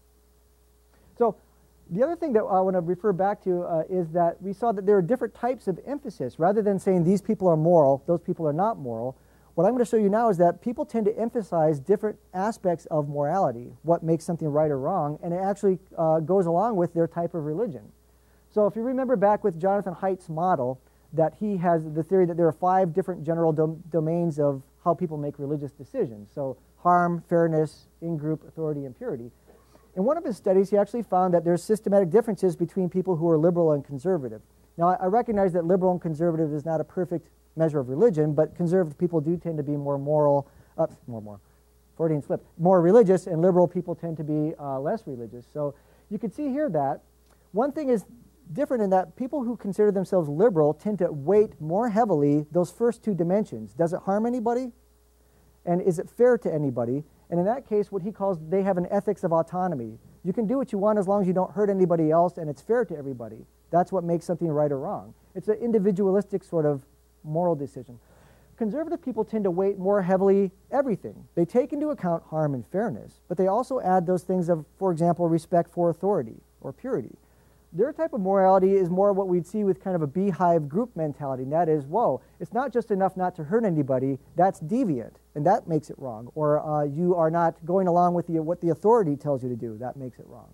So the other thing that I want to refer back to uh, is that we saw that there are different types of emphasis. Rather than saying these people are moral, those people are not moral, what I'm going to show you now is that people tend to emphasize different aspects of morality, what makes something right or wrong, and it actually uh, goes along with their type of religion. So if you remember back with Jonathan Haidt's model, that he has the theory that there are five different general dom domains of how people make religious decisions. So harm, fairness, in-group, authority, and purity. In one of his studies, he actually found that there's systematic differences between people who are liberal and conservative. Now, I recognize that liberal and conservative is not a perfect measure of religion, but conservative people do tend to be more moral, uh, more, more, Freudian slip, more religious, and liberal people tend to be uh, less religious. So you can see here that one thing is different in that people who consider themselves liberal tend to weight more heavily those first two dimensions. Does it harm anybody? And is it fair to anybody? And in that case, what he calls, they have an ethics of autonomy. You can do what you want as long as you don't hurt anybody else and it's fair to everybody. That's what makes something right or wrong. It's an individualistic sort of moral decision. conservative people tend to weight more heavily everything. They take into account harm and fairness, but they also add those things of, for example, respect for authority or purity. Their type of morality is more what we'd see with kind of a beehive group mentality, and that is, whoa, it's not just enough not to hurt anybody, that's deviant, and that makes it wrong. Or uh, you are not going along with the, what the authority tells you to do, that makes it wrong.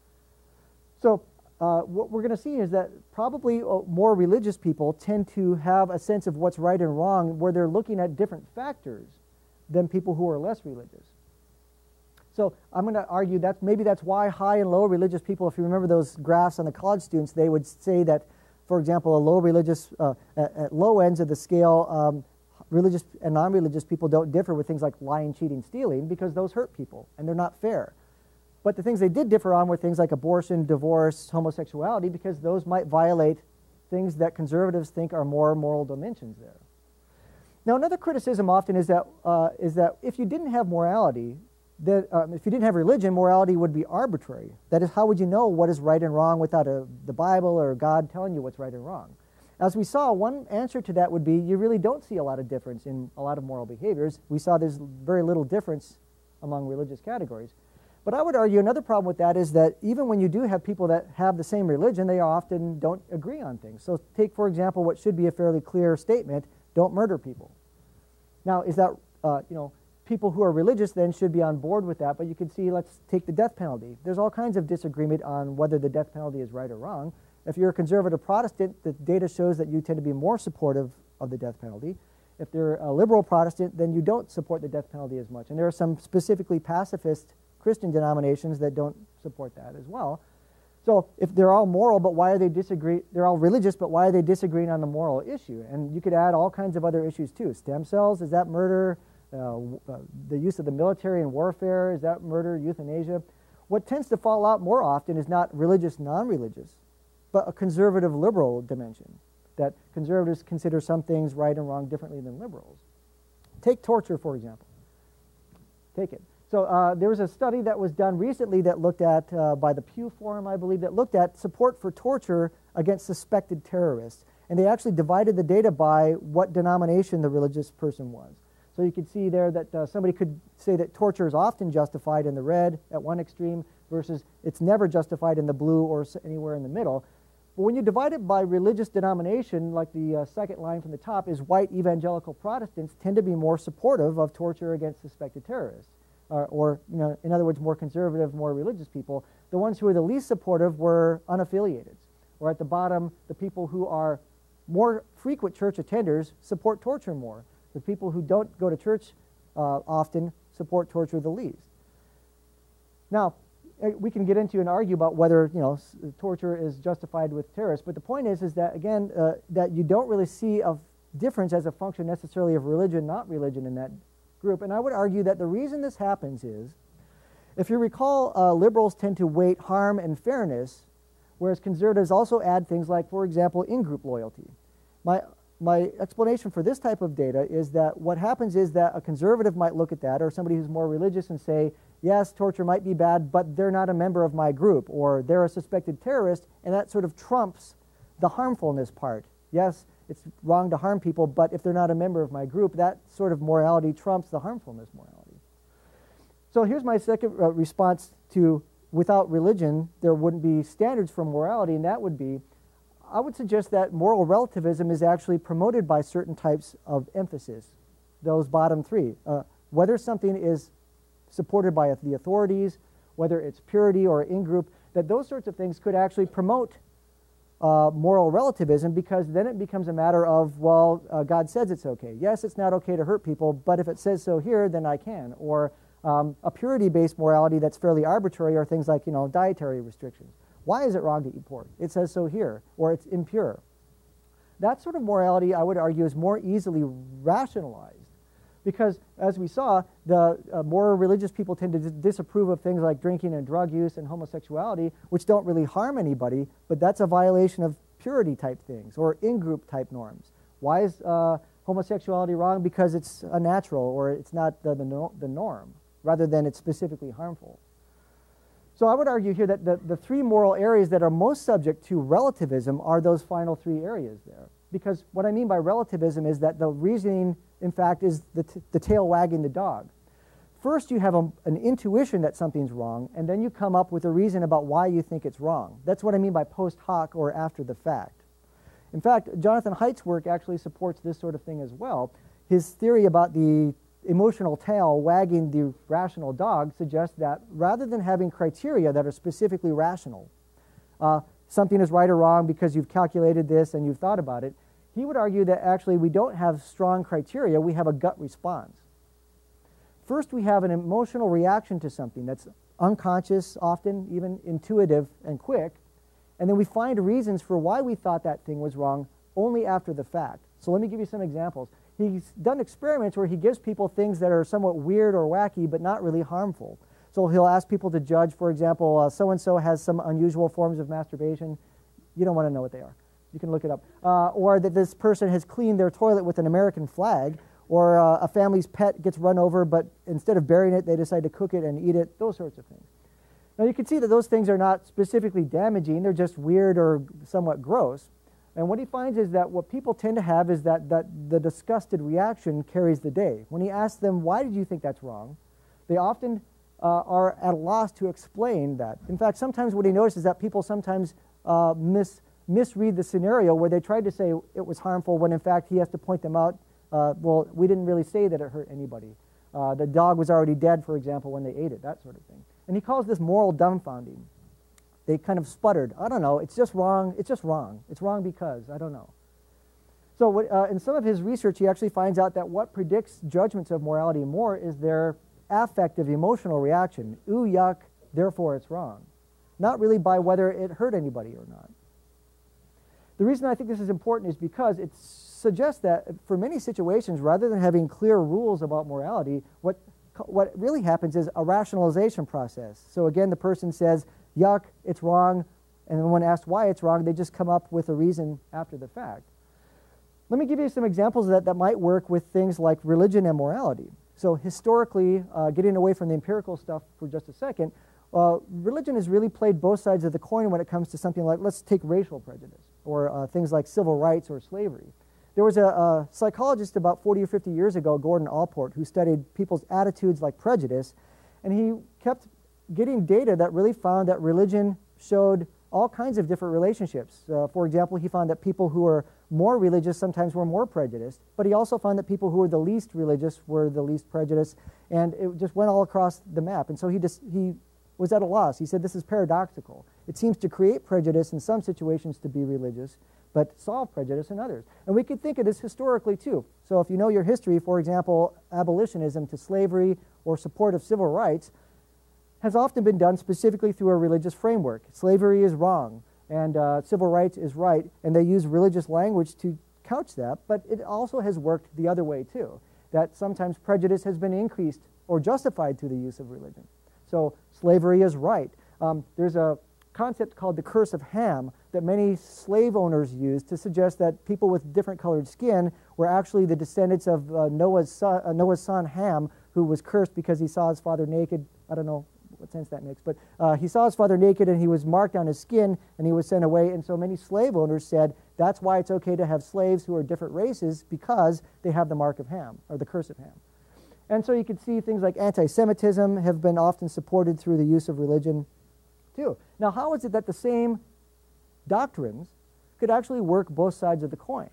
So uh, what we're going to see is that probably uh, more religious people tend to have a sense of what's right and wrong where they're looking at different factors than people who are less religious. So I'm going to argue that maybe that's why high and low religious people, if you remember those graphs on the college students, they would say that, for example, a low religious, uh, at, at low ends of the scale, um, religious and non-religious people don't differ with things like lying, cheating, stealing, because those hurt people and they're not fair. But the things they did differ on were things like abortion, divorce, homosexuality, because those might violate things that conservatives think are more moral dimensions there. Now, another criticism often is that, uh, is that if you didn't have morality, that um, if you didn't have religion, morality would be arbitrary. That is, how would you know what is right and wrong without a, the Bible or God telling you what's right and wrong? As we saw, one answer to that would be you really don't see a lot of difference in a lot of moral behaviors. We saw there's very little difference among religious categories. But I would argue another problem with that is that even when you do have people that have the same religion, they often don't agree on things. So take, for example, what should be a fairly clear statement, don't murder people. Now, is that, uh, you know, people who are religious then should be on board with that, but you can see, let's take the death penalty. There's all kinds of disagreement on whether the death penalty is right or wrong. If you're a conservative Protestant, the data shows that you tend to be more supportive of the death penalty. If you're a liberal Protestant, then you don't support the death penalty as much. And there are some specifically pacifist Christian denominations that don't support that as well. So if they're all moral, but why are they disagree? They're all religious, but why are they disagreeing on the moral issue? And you could add all kinds of other issues too. Stem cells, is that murder? Uh, uh, the use of the military in warfare, is that murder? Euthanasia? What tends to fall out more often is not religious, non-religious, but a conservative liberal dimension, that conservatives consider some things right and wrong differently than liberals. Take torture, for example. Take it. So uh, there was a study that was done recently that looked at, uh, by the Pew Forum, I believe, that looked at support for torture against suspected terrorists. And they actually divided the data by what denomination the religious person was. So you can see there that uh, somebody could say that torture is often justified in the red at one extreme versus it's never justified in the blue or anywhere in the middle. But when you divide it by religious denomination, like the uh, second line from the top, is white evangelical Protestants tend to be more supportive of torture against suspected terrorists. Uh, or, you know, in other words, more conservative, more religious people. The ones who were the least supportive were unaffiliated. Or at the bottom, the people who are more frequent church attenders support torture more. The people who don't go to church uh, often support torture the least. Now, we can get into and argue about whether, you know, torture is justified with terrorists, but the point is, is that, again, uh, that you don't really see a difference as a function necessarily of religion, not religion in that group. And I would argue that the reason this happens is, if you recall, uh, liberals tend to weight harm and fairness, whereas conservatives also add things like, for example, in-group loyalty. My, my explanation for this type of data is that what happens is that a conservative might look at that, or somebody who's more religious, and say, yes, torture might be bad, but they're not a member of my group, or they're a suspected terrorist, and that sort of trumps the harmfulness part. Yes, it's wrong to harm people, but if they're not a member of my group, that sort of morality trumps the harmfulness morality. So here's my second uh, response to, without religion, there wouldn't be standards for morality, and that would be, I would suggest that moral relativism is actually promoted by certain types of emphasis, those bottom three. Uh, whether something is supported by the authorities, whether it's purity or in-group, that those sorts of things could actually promote Uh, moral relativism, because then it becomes a matter of, well, uh, God says it's okay. Yes, it's not okay to hurt people, but if it says so here, then I can. Or um, a purity-based morality that's fairly arbitrary are things like, you know, dietary restrictions. Why is it wrong to eat pork? It says so here, or it's impure. That sort of morality, I would argue, is more easily rationalized. Because, as we saw, the uh, more religious people tend to dis disapprove of things like drinking and drug use and homosexuality, which don't really harm anybody, but that's a violation of purity-type things or in-group type norms. Why is uh, homosexuality wrong? Because it's unnatural, or it's not the, the, no the norm, rather than it's specifically harmful. So I would argue here that the, the three moral areas that are most subject to relativism are those final three areas there. Because what I mean by relativism is that the reasoning in fact, is the, t the tail wagging the dog. First, you have a, an intuition that something's wrong, and then you come up with a reason about why you think it's wrong. That's what I mean by post hoc or after the fact. In fact, Jonathan Haidt's work actually supports this sort of thing as well. His theory about the emotional tail wagging the rational dog suggests that rather than having criteria that are specifically rational, uh, something is right or wrong because you've calculated this and you've thought about it, he would argue that actually we don't have strong criteria, we have a gut response. First, we have an emotional reaction to something that's unconscious, often even intuitive and quick, and then we find reasons for why we thought that thing was wrong only after the fact. So let me give you some examples. He's done experiments where he gives people things that are somewhat weird or wacky but not really harmful. So he'll ask people to judge, for example, uh, so-and-so has some unusual forms of masturbation. You don't want to know what they are. You can look it up. Uh, or that this person has cleaned their toilet with an American flag, or uh, a family's pet gets run over, but instead of burying it, they decide to cook it and eat it, those sorts of things. Now you can see that those things are not specifically damaging, they're just weird or somewhat gross. And what he finds is that what people tend to have is that, that the disgusted reaction carries the day. When he asks them, why did you think that's wrong, they often uh, are at a loss to explain that. In fact, sometimes what he notices is that people sometimes uh, mis misread the scenario where they tried to say it was harmful when in fact he has to point them out, uh, well, we didn't really say that it hurt anybody. Uh, the dog was already dead, for example, when they ate it, that sort of thing. And he calls this moral dumbfounding. They kind of sputtered. I don't know. It's just wrong. It's just wrong. It's wrong because. I don't know. So what, uh, in some of his research, he actually finds out that what predicts judgments of morality more is their affective, emotional reaction. Ooh, yuck, therefore it's wrong. Not really by whether it hurt anybody or not. The reason I think this is important is because it suggests that for many situations, rather than having clear rules about morality, what, what really happens is a rationalization process. So again, the person says, yuck, it's wrong, and when asked why it's wrong, they just come up with a reason after the fact. Let me give you some examples that, that might work with things like religion and morality. So historically, uh, getting away from the empirical stuff for just a second, uh, religion has really played both sides of the coin when it comes to something like, let's take racial prejudice, or uh, things like civil rights or slavery. There was a, a psychologist about forty or fifty years ago, Gordon Allport, who studied people's attitudes like prejudice, and he kept getting data that really found that religion showed all kinds of different relationships. Uh, for example, he found that people who were more religious sometimes were more prejudiced, but he also found that people who were the least religious were the least prejudiced, and it just went all across the map. And so he just, he was at a loss. He said, this is paradoxical. It seems to create prejudice in some situations to be religious, but solve prejudice in others. And we could think of this historically too. So if you know your history, for example, abolitionism to slavery or support of civil rights has often been done specifically through a religious framework. Slavery is wrong, and uh, civil rights is right, and they use religious language to couch that, but it also has worked the other way too, that sometimes prejudice has been increased or justified through the use of religion. So slavery is right. Um, there's a concept called the curse of Ham that many slave owners used to suggest that people with different colored skin were actually the descendants of uh, Noah's, son, uh, Noah's son Ham, who was cursed because he saw his father naked. I don't know what sense that makes, but uh, he saw his father naked and he was marked on his skin and he was sent away, and so many slave owners said that's why it's okay to have slaves who are different races, because they have the mark of Ham, or the curse of Ham. And so you can see things like anti-Semitism have been often supported through the use of religion too. Now, how is it that the same doctrines could actually work both sides of the coin?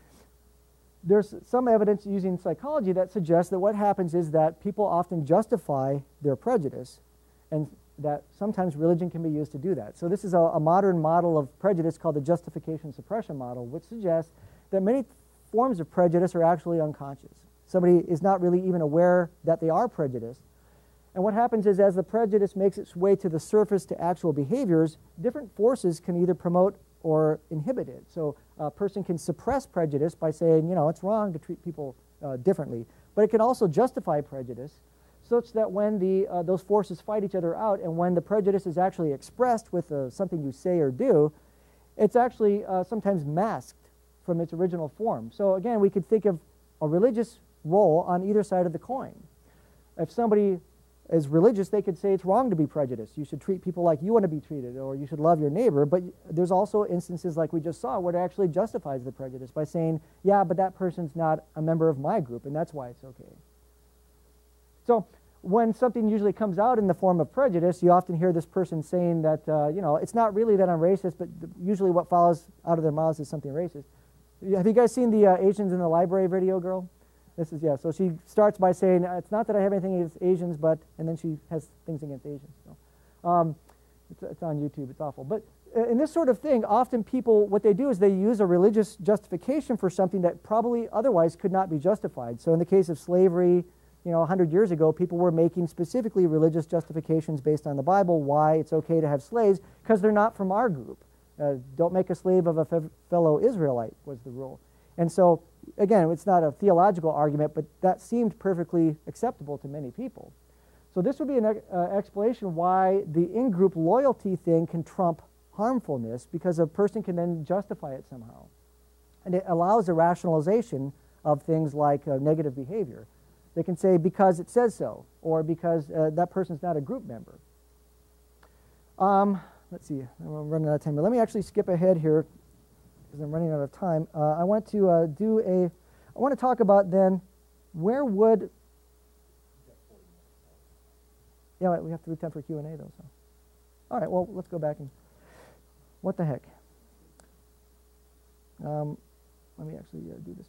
There's some evidence using psychology that suggests that what happens is that people often justify their prejudice, and that sometimes religion can be used to do that. So this is a, a modern model of prejudice called the justification suppression model, which suggests that many forms of prejudice are actually unconscious. Somebody is not really even aware that they are prejudiced. And what happens is, as the prejudice makes its way to the surface to actual behaviors, different forces can either promote or inhibit it. So a person can suppress prejudice by saying, you know, it's wrong to treat people uh, differently. But it can also justify prejudice such that when the, uh, those forces fight each other out, and when the prejudice is actually expressed with uh, something you say or do, it's actually uh, sometimes masked from its original form. So again, we could think of a religious role on either side of the coin. If somebody as religious, they could say it's wrong to be prejudiced. You should treat people like you want to be treated, or you should love your neighbor. But there's also instances like we just saw where it actually justifies the prejudice by saying, yeah, but that person's not a member of my group, and that's why it's okay. So when something usually comes out in the form of prejudice, you often hear this person saying that, uh, you know, it's not really that I'm racist, but usually what follows out of their mouths is something racist. Have you guys seen the uh, Asians in the Library video girl? This is, yeah, so she starts by saying, it's not that I have anything against Asians, but, and then she has things against Asians. So, um, it's, it's on YouTube, it's awful. But in this sort of thing, often people, what they do is they use a religious justification for something that probably otherwise could not be justified. So in the case of slavery, you know, one hundred years ago, people were making specifically religious justifications based on the Bible, why it's okay to have slaves, because they're not from our group. Uh, don't make a slave of a fe fellow Israelite was the rule. And so, again, it's not a theological argument, but that seemed perfectly acceptable to many people. So this would be an uh, explanation why the in-group loyalty thing can trump harmfulness, because a person can then justify it somehow. And it allows a rationalization of things like uh, negative behavior. They can say, because it says so, or because uh, that person's not a group member. Um, let's see, I'm running out of time. But let me actually skip ahead here, because I'm running out of time. Uh, I want to uh, do a, I want to talk about then, where would, yeah, we have to leave time for Q and A though. So, all right, well, let's go back and, what the heck? Um, let me actually uh, do this.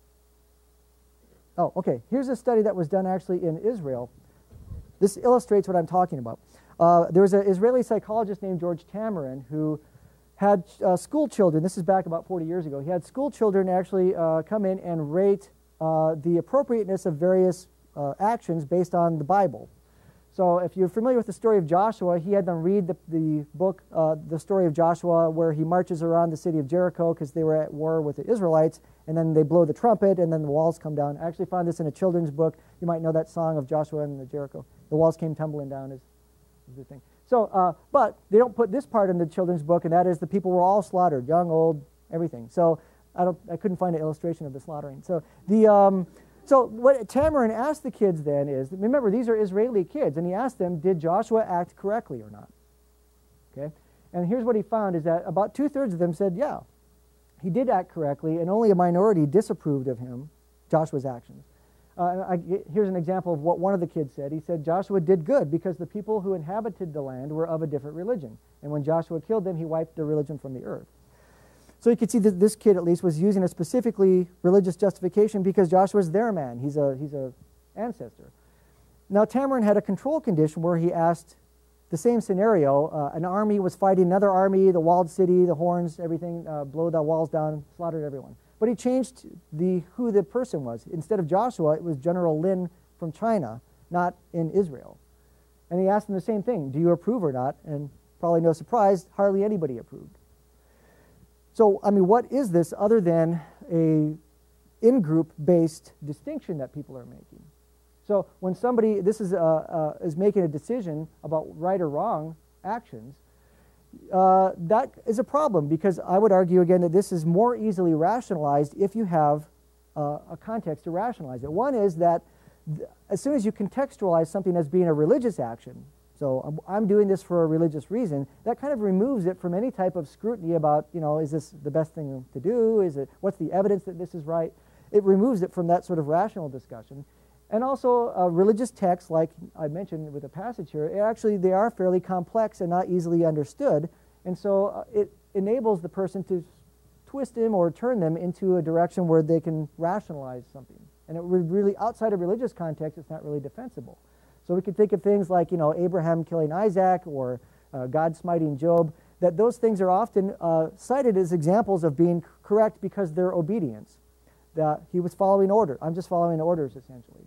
Oh, okay. Here's a study that was done actually in Israel. This illustrates what I'm talking about. Uh, there was an Israeli psychologist named George Tamarin who had uh, school children. This is back about forty years ago. He had school children actually uh, come in and rate uh, the appropriateness of various uh, actions based on the Bible. So if you're familiar with the story of Joshua, he had them read the, the book, uh, the story of Joshua, where he marches around the city of Jericho because they were at war with the Israelites, and then they blow the trumpet, and then the walls come down. I actually found this in a children's book. You might know that song of Joshua and the Jericho. The walls came tumbling down is, is the thing. So, uh, but they don't put this part in the children's book, and that is the people were all slaughtered, young, old, everything. So I don't, I couldn't find an illustration of the slaughtering. So the, um, so what Tamarin asked the kids then is, remember these are Israeli kids, and he asked them, did Joshua act correctly or not? Okay, and here's what he found is that about two-thirds of them said, yeah, he did act correctly, and only a minority disapproved of him, Joshua's actions. Uh, I, here's an example of what one of the kids said. He said, Joshua did good because the people who inhabited the land were of a different religion. And when Joshua killed them, he wiped their religion from the earth. So you can see that this kid, at least, was using a specifically religious justification because Joshua's their man. He's a, he's a ancestor. Now, Tamarin had a control condition where he asked the same scenario. Uh, an army was fighting another army, the walled city, the horns, everything, uh, blow the walls down, slaughtered everyone. But he changed the who the person was. Instead of Joshua, it was General Lin from China, not in Israel. And he asked them the same thing, do you approve or not? And probably no surprise, hardly anybody approved. So, I mean, what is this other than a in-group based distinction that people are making? So when somebody, this is, uh, uh, is making a decision about right or wrong actions, Uh, that is a problem, because I would argue again that this is more easily rationalized if you have uh, a context to rationalize it. One is that th as soon as you contextualize something as being a religious action, so I'm, I'm doing this for a religious reason, that kind of removes it from any type of scrutiny about, you know, is this the best thing to do? Is it, what's the evidence that this is right? It removes it from that sort of rational discussion. And also, uh, religious texts, like I mentioned with the passage here, it actually, they are fairly complex and not easily understood. And so uh, it enables the person to twist them or turn them into a direction where they can rationalize something. And it would really, outside of religious context, it's not really defensible. So we could think of things like, you know, Abraham killing Isaac or uh, God smiting Job, that those things are often uh, cited as examples of being correct because they're obedience. That he was following order. I'm just following orders, essentially.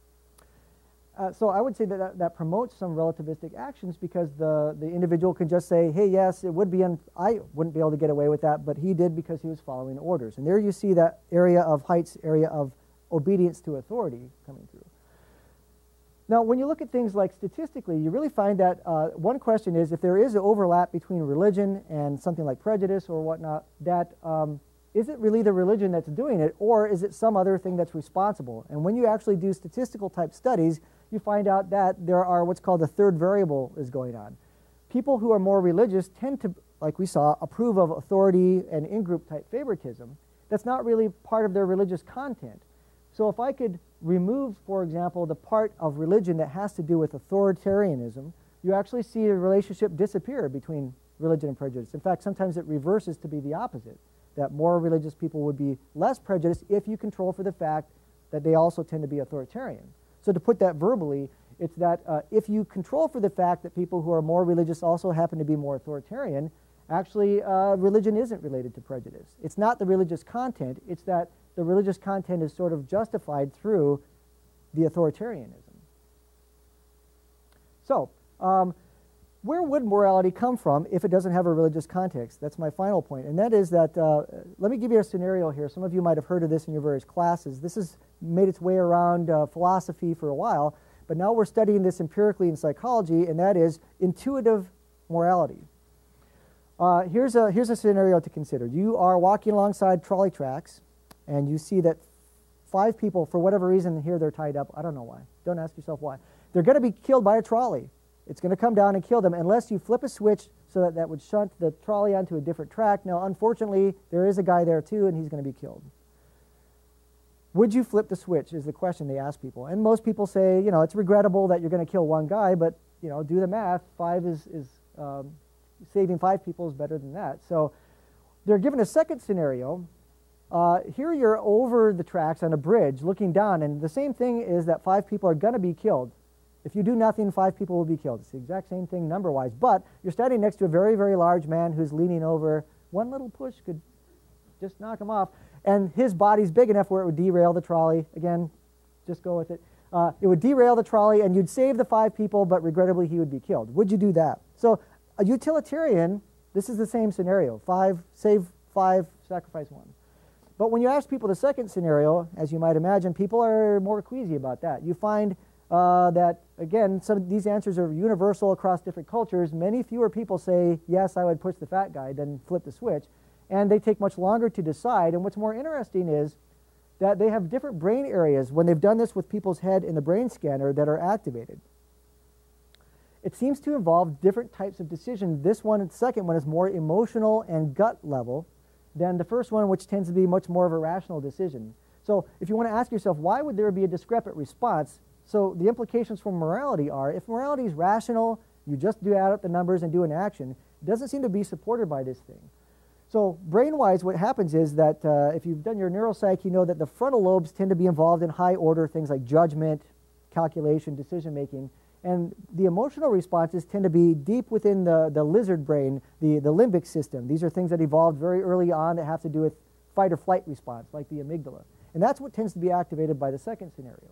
Uh, so I would say that, that that promotes some relativistic actions because the, the individual can just say, hey, yes, it would be, un I wouldn't be able to get away with that, but he did because he was following orders. And there you see that area of Haidt's area of obedience to authority coming through. Now, when you look at things like statistically, you really find that uh, one question is if there is an overlap between religion and something like prejudice or whatnot, that um, is it really the religion that's doing it, or is it some other thing that's responsible? And when you actually do statistical type studies, you find out that there are what's called a third variable is going on. People who are more religious tend to, like we saw, approve of authority and in-group type favoritism. That's not really part of their religious content. So if I could remove, for example, the part of religion that has to do with authoritarianism, you actually see a relationship disappear between religion and prejudice. In fact, sometimes it reverses to be the opposite, that more religious people would be less prejudiced if you control for the fact that they also tend to be authoritarian. So to put that verbally, it's that uh, if you control for the fact that people who are more religious also happen to be more authoritarian, actually uh, religion isn't related to prejudice. It's not the religious content, it's that the religious content is sort of justified through the authoritarianism. So, um, where would morality come from if it doesn't have a religious context? That's my final point, and that is that, uh, let me give you a scenario here. Some of you might have heard of this in your various classes. This has made its way around uh, philosophy for a while, but now we're studying this empirically in psychology, and that is intuitive morality. Uh, here's, a, here's a scenario to consider. You are walking alongside trolley tracks, and you see that five people, for whatever reason, here they're tied up. I don't know why. Don't ask yourself why. They're going to be killed by a trolley. It's going to come down and kill them unless you flip a switch so that that would shunt the trolley onto a different track. Now, unfortunately, there is a guy there too, and he's going to be killed. Would you flip the switch is the question they ask people. And most people say, you know, it's regrettable that you're going to kill one guy, but, you know, do the math. Five is, is um, saving five people is better than that. So they're given a second scenario. Uh, here you're over the tracks on a bridge looking down, and the same thing is that five people are going to be killed. If you do nothing, five people will be killed. It's the exact same thing number-wise, but you're standing next to a very, very large man who's leaning over. One little push could just knock him off, and his body's big enough where it would derail the trolley. Again, just go with it. Uh, it would derail the trolley, and you'd save the five people, but regrettably he would be killed. Would you do that? So a utilitarian, this is the same scenario. Five, save five, sacrifice one. But when you ask people the second scenario, as you might imagine, people are more queasy about that. You find uh, that, again, some of these answers are universal across different cultures. Many fewer people say, yes, I would push the fat guy, than flip the switch. And they take much longer to decide. And what's more interesting is that they have different brain areas when they've done this with people's head in the brain scanner that are activated. It seems to involve different types of decisions. This one, the second one, is more emotional and gut level than the first one, which tends to be much more of a rational decision. So if you want to ask yourself, why would there be a discrepant response? So the implications for morality are, if morality is rational, you just do add up the numbers and do an action, it doesn't seem to be supported by this thing. So brain-wise, what happens is that uh, if you've done your neuropsych, you know that the frontal lobes tend to be involved in high-order things like judgment, calculation, decision-making, and the emotional responses tend to be deep within the, the lizard brain, the, the limbic system. These are things that evolved very early on that have to do with fight or flight response, like the amygdala. And that's what tends to be activated by the second scenario.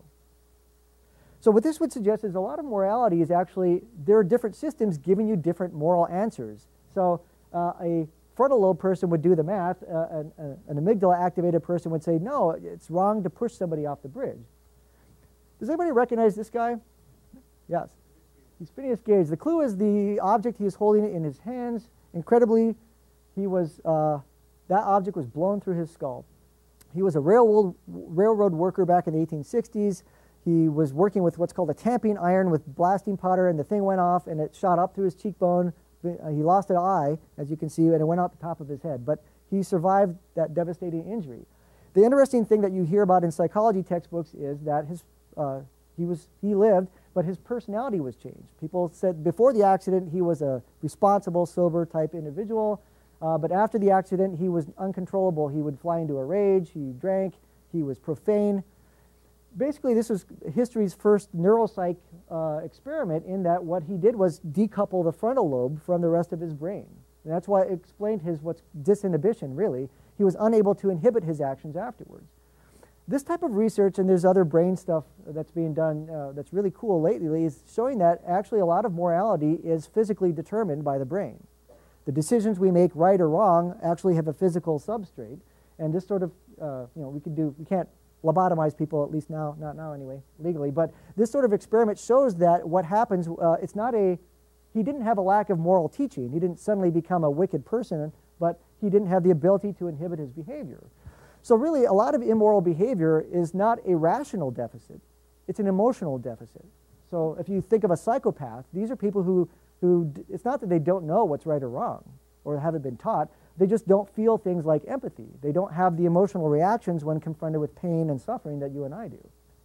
So what this would suggest is a lot of morality is actually, there are different systems giving you different moral answers. So uh, a frontal lobe person would do the math, uh, an, uh, an amygdala activated person would say, no, it's wrong to push somebody off the bridge. Does anybody recognize this guy? Yes. He's Phineas Gage. The clue is the object he is holding in his hands. Incredibly, he was, uh, that object was blown through his skull. He was a railroad, railroad worker back in the eighteen sixties. He was working with what's called a tamping iron with blasting powder, and the thing went off, and it shot up through his cheekbone. He lost an eye, as you can see, and it went out the top of his head. But he survived that devastating injury. The interesting thing that you hear about in psychology textbooks is that his, uh, he, was, he lived, but his personality was changed. People said before the accident he was a responsible, sober type individual, uh, but after the accident he was uncontrollable. He would fly into a rage, he drank, he was profane. Basically, this was history's first neuropsych uh, experiment, in that what he did was decouple the frontal lobe from the rest of his brain. And that's why it explained his what's disinhibition, really. He was unable to inhibit his actions afterwards. This type of research, and there's other brain stuff that's being done uh, that's really cool lately, is showing that actually a lot of morality is physically determined by the brain. The decisions we make, right or wrong, actually have a physical substrate. And this sort of, uh, you know, we could do, we can't lobotomize people, at least now, not now anyway, legally, but this sort of experiment shows that what happens, uh, it's not a, he didn't have a lack of moral teaching. He didn't suddenly become a wicked person, but he didn't have the ability to inhibit his behavior. So really, a lot of immoral behavior is not a rational deficit. It's an emotional deficit. So if you think of a psychopath, these are people who, who it's not that they don't know what's right or wrong or haven't been taught. They just don't feel things like empathy. They don't have the emotional reactions when confronted with pain and suffering that you and I do.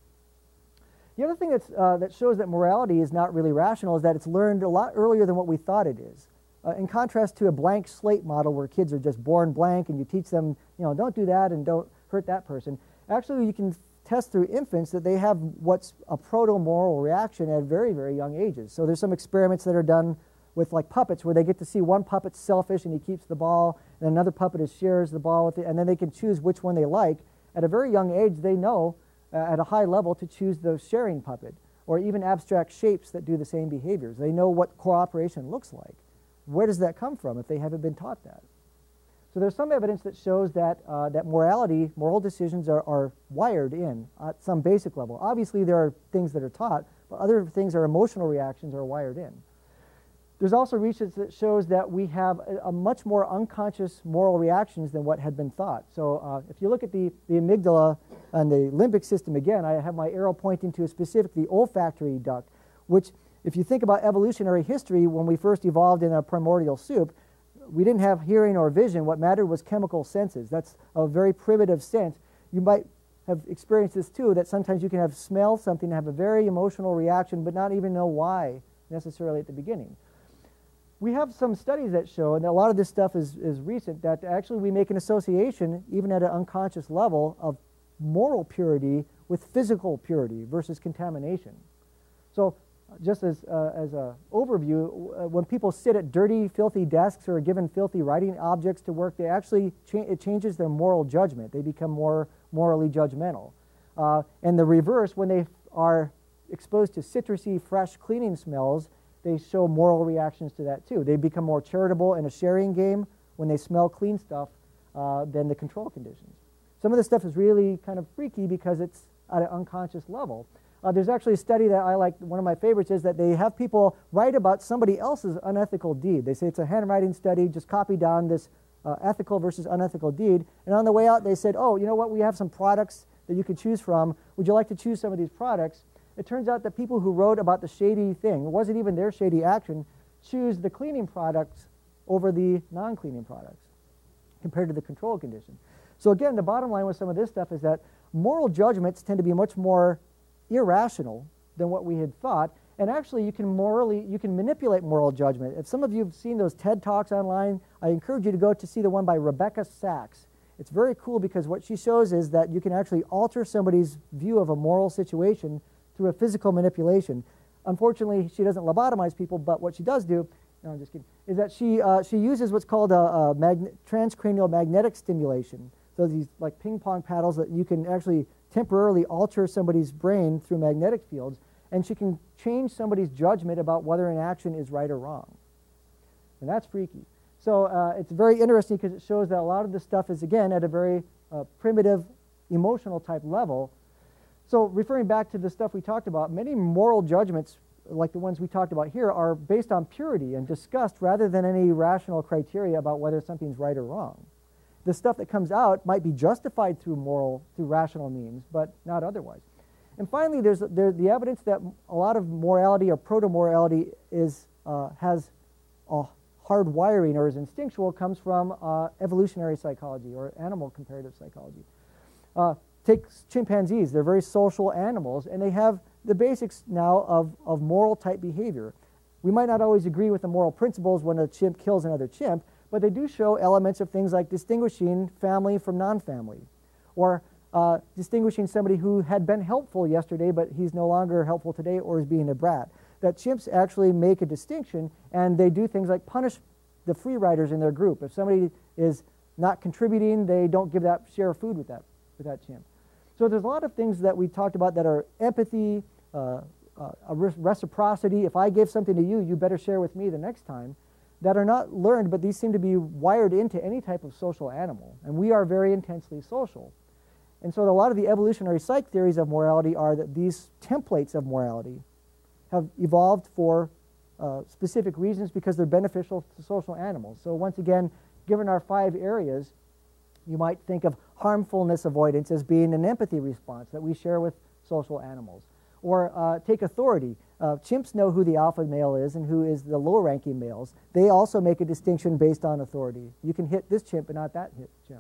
The other thing that's, uh, that shows that morality is not really rational is that it's learned a lot earlier than what we thought it is. Uh, in contrast to a blank slate model where kids are just born blank and you teach them, you know, don't do that and don't hurt that person. Actually, you can test through infants that they have what's a proto-moral reaction at very, very young ages. So there's some experiments that are done with like puppets where they get to see one puppet's selfish and he keeps the ball, and another puppet is shares the ball with it, and then they can choose which one they like. At a very young age, they know uh, at a high level to choose the sharing puppet, or even abstract shapes that do the same behaviors. They know what cooperation looks like. Where does that come from if they haven't been taught that? So there's some evidence that shows that, uh, that morality, moral decisions are, are wired in at some basic level. Obviously, there are things that are taught, but other things are emotional reactions are wired in. There's also research that shows that we have a, a much more unconscious moral reactions than what had been thought. So uh, if you look at the, the amygdala and the limbic system again, I have my arrow pointing to a specific, the olfactory duct, which if you think about evolutionary history, when we first evolved in a primordial soup, we didn't have hearing or vision. What mattered was chemical senses. That's a very primitive sense. You might have experienced this too, that sometimes you can have smell something, have a very emotional reaction, but not even know why necessarily at the beginning. We have some studies that show, and a lot of this stuff is, is recent, that actually we make an association, even at an unconscious level, of moral purity with physical purity versus contamination. So just as, uh, as an overview, uh, when people sit at dirty, filthy desks or are given filthy writing objects to work, they actually, cha it changes their moral judgment. They become more morally judgmental. Uh, and the reverse, when they are exposed to citrusy, fresh cleaning smells, they show moral reactions to that too. They become more charitable in a sharing game when they smell clean stuff uh, than the control conditions. Some of this stuff is really kind of freaky because it's at an unconscious level. Uh, there's actually a study that I like, one of my favorites is that they have people write about somebody else's unethical deed. They say it's a handwriting study, just copy down this uh, ethical versus unethical deed. And on the way out they said, oh, you know what, we have some products that you could choose from. Would you like to choose some of these products? It turns out that people who wrote about the shady thing, it wasn't even their shady action, choose the cleaning products over the non-cleaning products compared to the control condition. So again, the bottom line with some of this stuff is that moral judgments tend to be much more irrational than what we had thought, and actually you can morally, you can manipulate moral judgment. If some of you have seen those TED Talks online, I encourage you to go to see the one by Rebecca Sachs. It's very cool because what she shows is that you can actually alter somebody's view of a moral situation through a physical manipulation. Unfortunately, she doesn't lobotomize people, but what she does do, no, I'm just kidding, is that she, uh, she uses what's called a, a magne transcranial magnetic stimulation. So these like ping pong paddles that you can actually temporarily alter somebody's brain through magnetic fields, and she can change somebody's judgment about whether an action is right or wrong. And that's freaky. So uh, it's very interesting because it shows that a lot of this stuff is, again, at a very uh, primitive, emotional type level. So referring back to the stuff we talked about, many moral judgments, like the ones we talked about here, are based on purity and disgust rather than any rational criteria about whether something's right or wrong. The stuff that comes out might be justified through moral, through rational means, but not otherwise. And finally, there's, there's the evidence that a lot of morality or proto-morality is, uh, has a hard wiring or is instinctual comes from uh, evolutionary psychology or animal comparative psychology. Uh, Take chimpanzees, they're very social animals, and they have the basics now of, of moral type behavior. We might not always agree with the moral principles when a chimp kills another chimp, but they do show elements of things like distinguishing family from non-family, or uh, distinguishing somebody who had been helpful yesterday, but he's no longer helpful today or is being a brat. That chimps actually make a distinction, and they do things like punish the free riders in their group. If somebody is not contributing, they don't give that share of food with that, with that chimp. So there's a lot of things that we talked about that are empathy, uh, uh, a reciprocity. If I give something to you, you better share with me the next time, that are not learned, but these seem to be wired into any type of social animal. And we are very intensely social. And so a lot of the evolutionary psych theories of morality are that these templates of morality have evolved for uh, specific reasons because they're beneficial to social animals. So once again, given our five areas, you might think of harmfulness avoidance as being an empathy response that we share with social animals. Or uh, take authority. Uh, chimps know who the alpha male is and who is the low-ranking males. They also make a distinction based on authority. You can hit this chimp but not that hit chimp.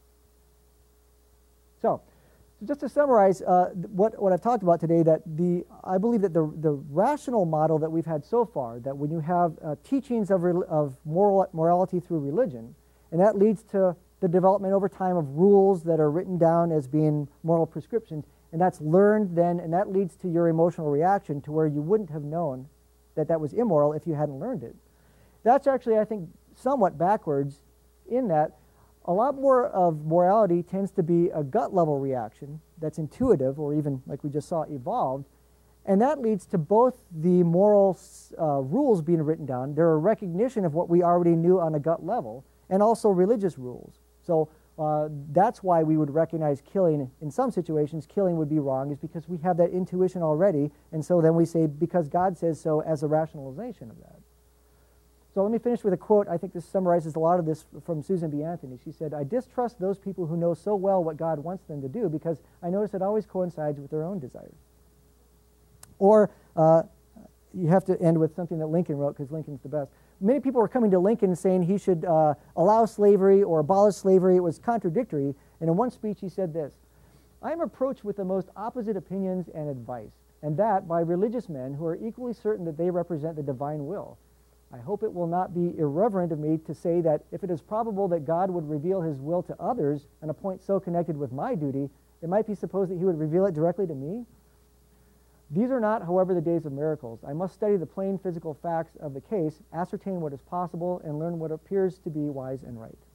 So, just to summarize uh, what, what I've talked about today, that the I believe that the, the rational model that we've had so far, that when you have uh, teachings of, of moral, morality through religion, and that leads to the development over time of rules that are written down as being moral prescriptions, and that's learned then, and that leads to your emotional reaction to where you wouldn't have known that that was immoral if you hadn't learned it. That's actually, I think, somewhat backwards in that a lot more of morality tends to be a gut-level reaction that's intuitive, or even, like we just saw, evolved, and that leads to both the moral uh, rules being written down, there are recognition of what we already knew on a gut level, and also religious rules. So uh, that's why we would recognize killing, in some situations, killing would be wrong, is because we have that intuition already, and so then we say, because God says so, as a rationalization of that. So let me finish with a quote. I think this summarizes a lot of this from Susan B. Anthony. She said, "I distrust those people who know so well what God wants them to do because I notice it always coincides with their own desires." Or uh, you have to end with something that Lincoln wrote, because Lincoln's the best. Many people were coming to Lincoln saying he should uh, allow slavery or abolish slavery. It was contradictory. And in one speech he said this, "I am approached with the most opposite opinions and advice, and that by religious men who are equally certain that they represent the divine will. I hope it will not be irreverent of me to say that if it is probable that God would reveal his will to others on a point so connected with my duty, it might be supposed that he would reveal it directly to me. These are not, however, the days of miracles. I must study the plain physical facts of the case, ascertain what is possible, and learn what appears to be wise and right."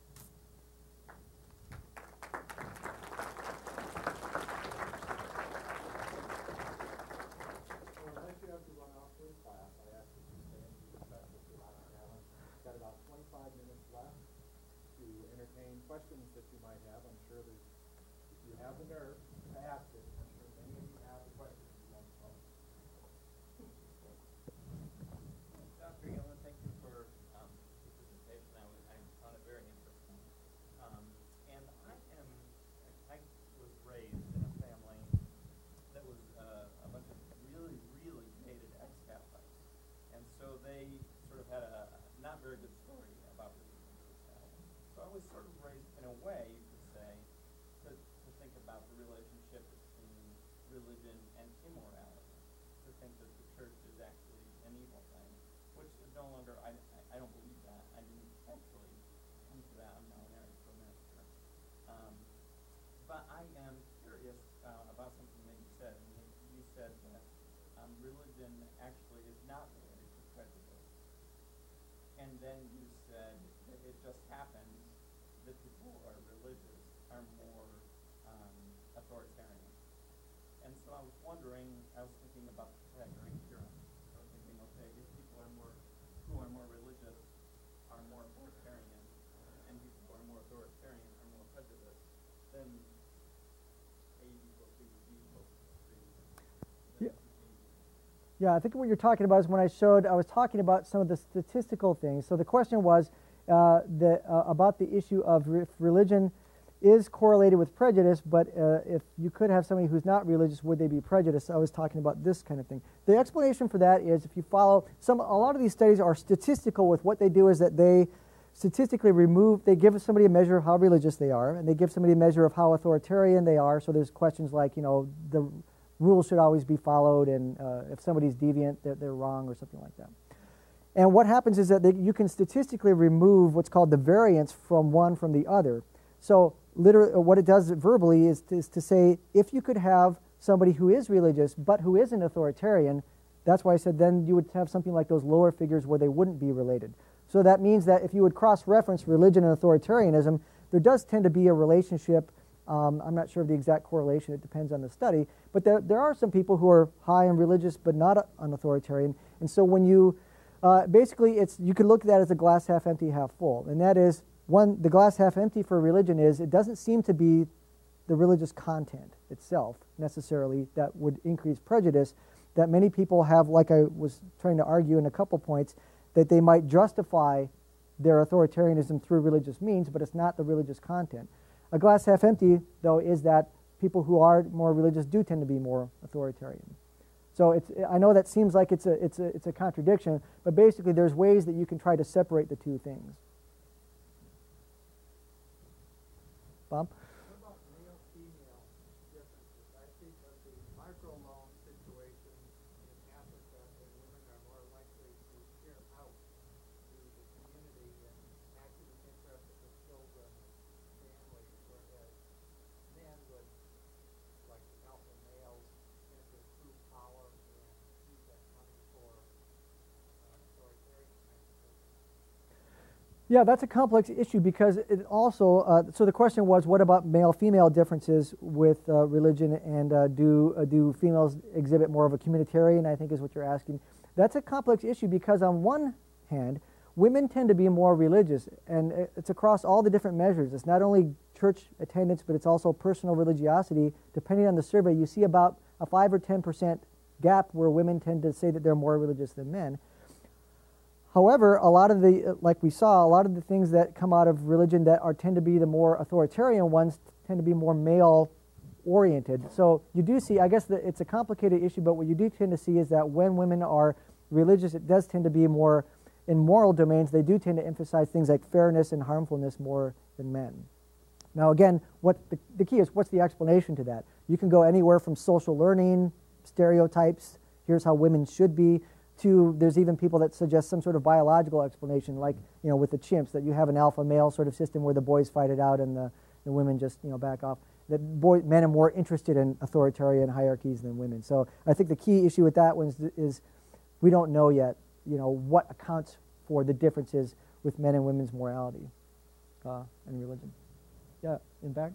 Questions that you might have. I'm sure there's, if you have the nerve to ask it, I'm sure many of you have the questions you want to pose. Doctor Galen, thank you for um, the presentation. I, was, I found it very interesting. Um, and I am, I was raised in a family that was uh, a bunch of really, really hated ex-Catholics. And so they sort of had a not very good story about religion. So I was sort of raised in a way, you could say, to, to think about the relationship between religion and immorality, to think that the church is actually an evil thing, which is no longer, I, I don't believe that. I didn't actually come to that. I'm now married to a minister. Um, but I am curious uh, about something that you said. And you, you said that um, religion actually is not related to prejudice. And then you said that it just happens that people who are religious are more um, authoritarian. And so I was wondering, I was thinking about the Pythagorean theorem. I was thinking, okay, if people are more, who are more religious are more authoritarian, and people who are more authoritarian are more prejudiced, then A equals B, B equals C. Yeah. Yeah, I think what you're talking about is when I showed, I was talking about some of the statistical things. So the question was uh, the, uh, about the issue of if religion is correlated with prejudice, but uh, if you could have somebody who's not religious, would they be prejudiced? I was talking about this kind of thing. The explanation for that is if you follow, some, a lot of these studies are statistical. With what they do is that they statistically remove, they give somebody a measure of how religious they are, and they give somebody a measure of how authoritarian they are. So there's questions like, you know, the rules should always be followed, and uh, if somebody's deviant, they're, they're wrong, or something like that. And what happens is that they, you can statistically remove what's called the variance from one from the other. So literally, what it does verbally is to, is to say, if you could have somebody who is religious but who isn't authoritarian, that's why I said then you would have something like those lower figures where they wouldn't be related. So that means that if you would cross-reference religion and authoritarianism, there does tend to be a relationship. Um, I'm not sure of the exact correlation. It depends on the study. But there, there are some people who are high and religious but not an authoritarian. And so when you, uh, basically, it's you can look at that as a glass half empty, half full. And that is, one, the glass half empty for religion is it doesn't seem to be the religious content itself necessarily that would increase prejudice, that many people have, like I was trying to argue in a couple points, that they might justify their authoritarianism through religious means, but it's not the religious content. A glass half empty, though, is that people who are more religious do tend to be more authoritarian. So it's, I know that seems like it's a, it's, a, it's a contradiction, but basically there's ways that you can try to separate the two things. Bob? What about male-female differences? I think of the microloan situation in Africa, and women are more likely to share out to the community and act in the interest of the children and families, whereas men would, like alpha males, tend to prove power and use that money for uh, authoritarian kinds of things. Yeah, that's a complex issue because it also, uh, so the question was, what about male-female differences with uh, religion, and uh, do, uh, do females exhibit more of a communitarian, I think is what you're asking. That's a complex issue because on one hand, women tend to be more religious, and it's across all the different measures. It's not only church attendance, but it's also personal religiosity. Depending on the survey, you see about a five or ten percent gap where women tend to say that they're more religious than men. However, a lot of the, like we saw, a lot of the things that come out of religion that are tend to be the more authoritarian ones tend to be more male-oriented. So you do see, I guess that it's a complicated issue, but what you do tend to see is that when women are religious, it does tend to be more, in moral domains, they do tend to emphasize things like fairness and harmfulness more than men. Now again, what the, the key is, what's the explanation to that? You can go anywhere from social learning, stereotypes, here's how women should be, to there's even people that suggest some sort of biological explanation, like, you know, with the chimps, that you have an alpha male sort of system where the boys fight it out and the, the women just, you know, back off. That boy, men are more interested in authoritarian hierarchies than women. So I think the key issue with that one is, is we don't know yet, you know, what accounts for the differences with men and women's morality uh, and religion. Yeah, in back?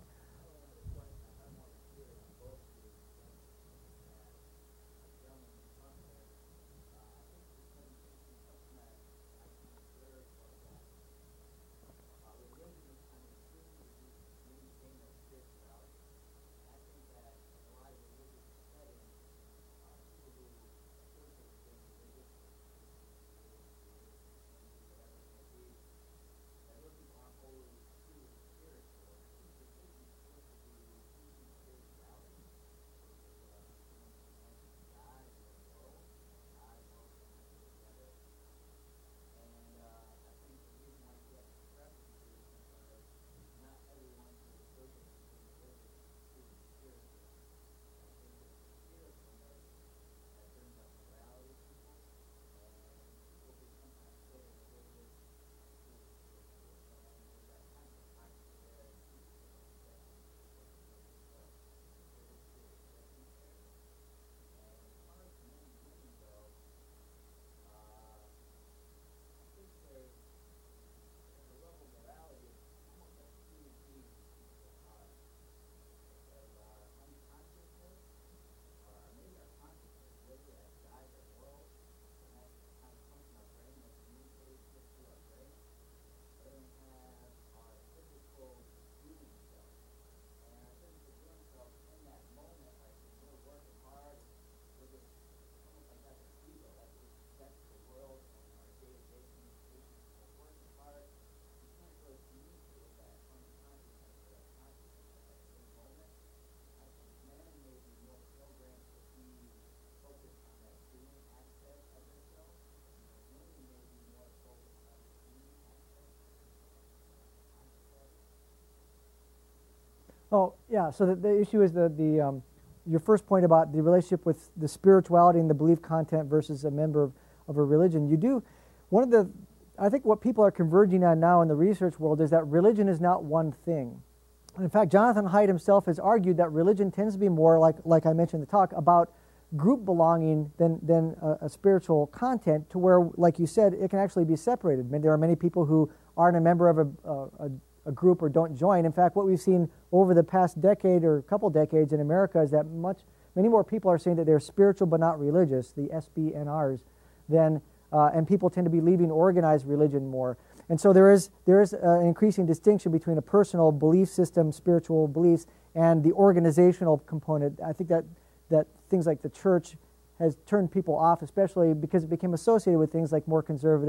Oh, yeah, so the, the issue is the, the um, your first point about the relationship with the spirituality and the belief content versus a member of, of a religion. You do, one of the, I think what people are converging on now in the research world is that religion is not one thing. And in fact, Jonathan Haidt himself has argued that religion tends to be more, like, like I mentioned in the talk, about group belonging than, than a, a spiritual content, to where, like you said, it can actually be separated. I mean, there are many people who aren't a member of a, a, a group or don't join. In fact, what we've seen over the past decade or couple decades in America is that much, many more people are saying that they're spiritual but not religious, the S B N Rs, than, uh, and people tend to be leaving organized religion more. And so there is, there is an increasing distinction between a personal belief system, spiritual beliefs, and the organizational component. I think that, that things like the church has turned people off, especially because it became associated with things like more conservative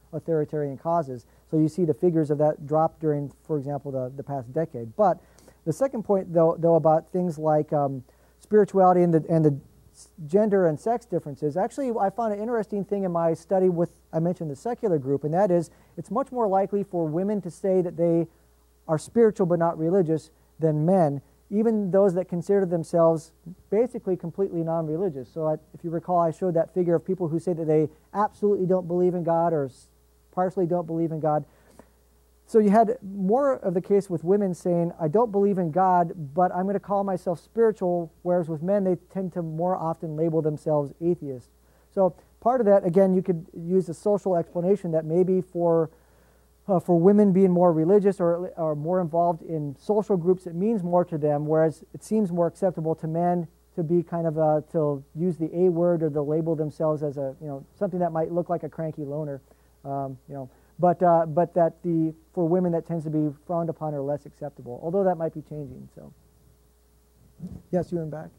authoritarian causes. So you see the figures of that drop during, for example, the, the past decade. But the second point, though, though about things like um, spirituality and the, and the gender and sex differences, actually I found an interesting thing in my study with, I mentioned the secular group, and that is it's much more likely for women to say that they are spiritual but not religious than men, even those that consider themselves basically completely non-religious. So I, if you recall, I showed that figure of people who say that they absolutely don't believe in God or partially don't believe in God. So you had more of the case with women saying, I don't believe in God, but I'm going to call myself spiritual, whereas with men, they tend to more often label themselves atheists. So part of that, again, you could use a social explanation that maybe for uh, for women being more religious or, or more involved in social groups, it means more to them, whereas it seems more acceptable to men to be kind of, a, to use the A word or to label themselves as a, you know, something that might look like a cranky loner, um, you know. But, uh, but that the, for women that tends to be frowned upon or less acceptable, although that might be changing. So, yes, you in back.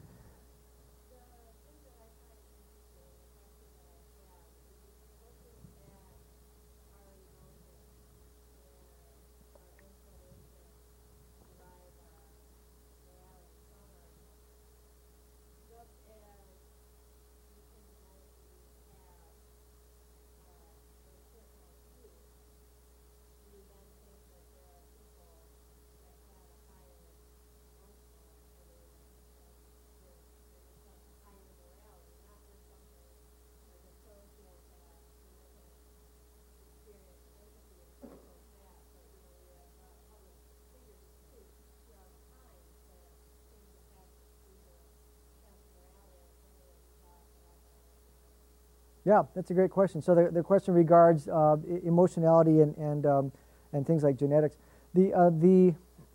Yeah, that's a great question. So the, the question regards uh, emotionality and and um, and things like genetics, the uh, the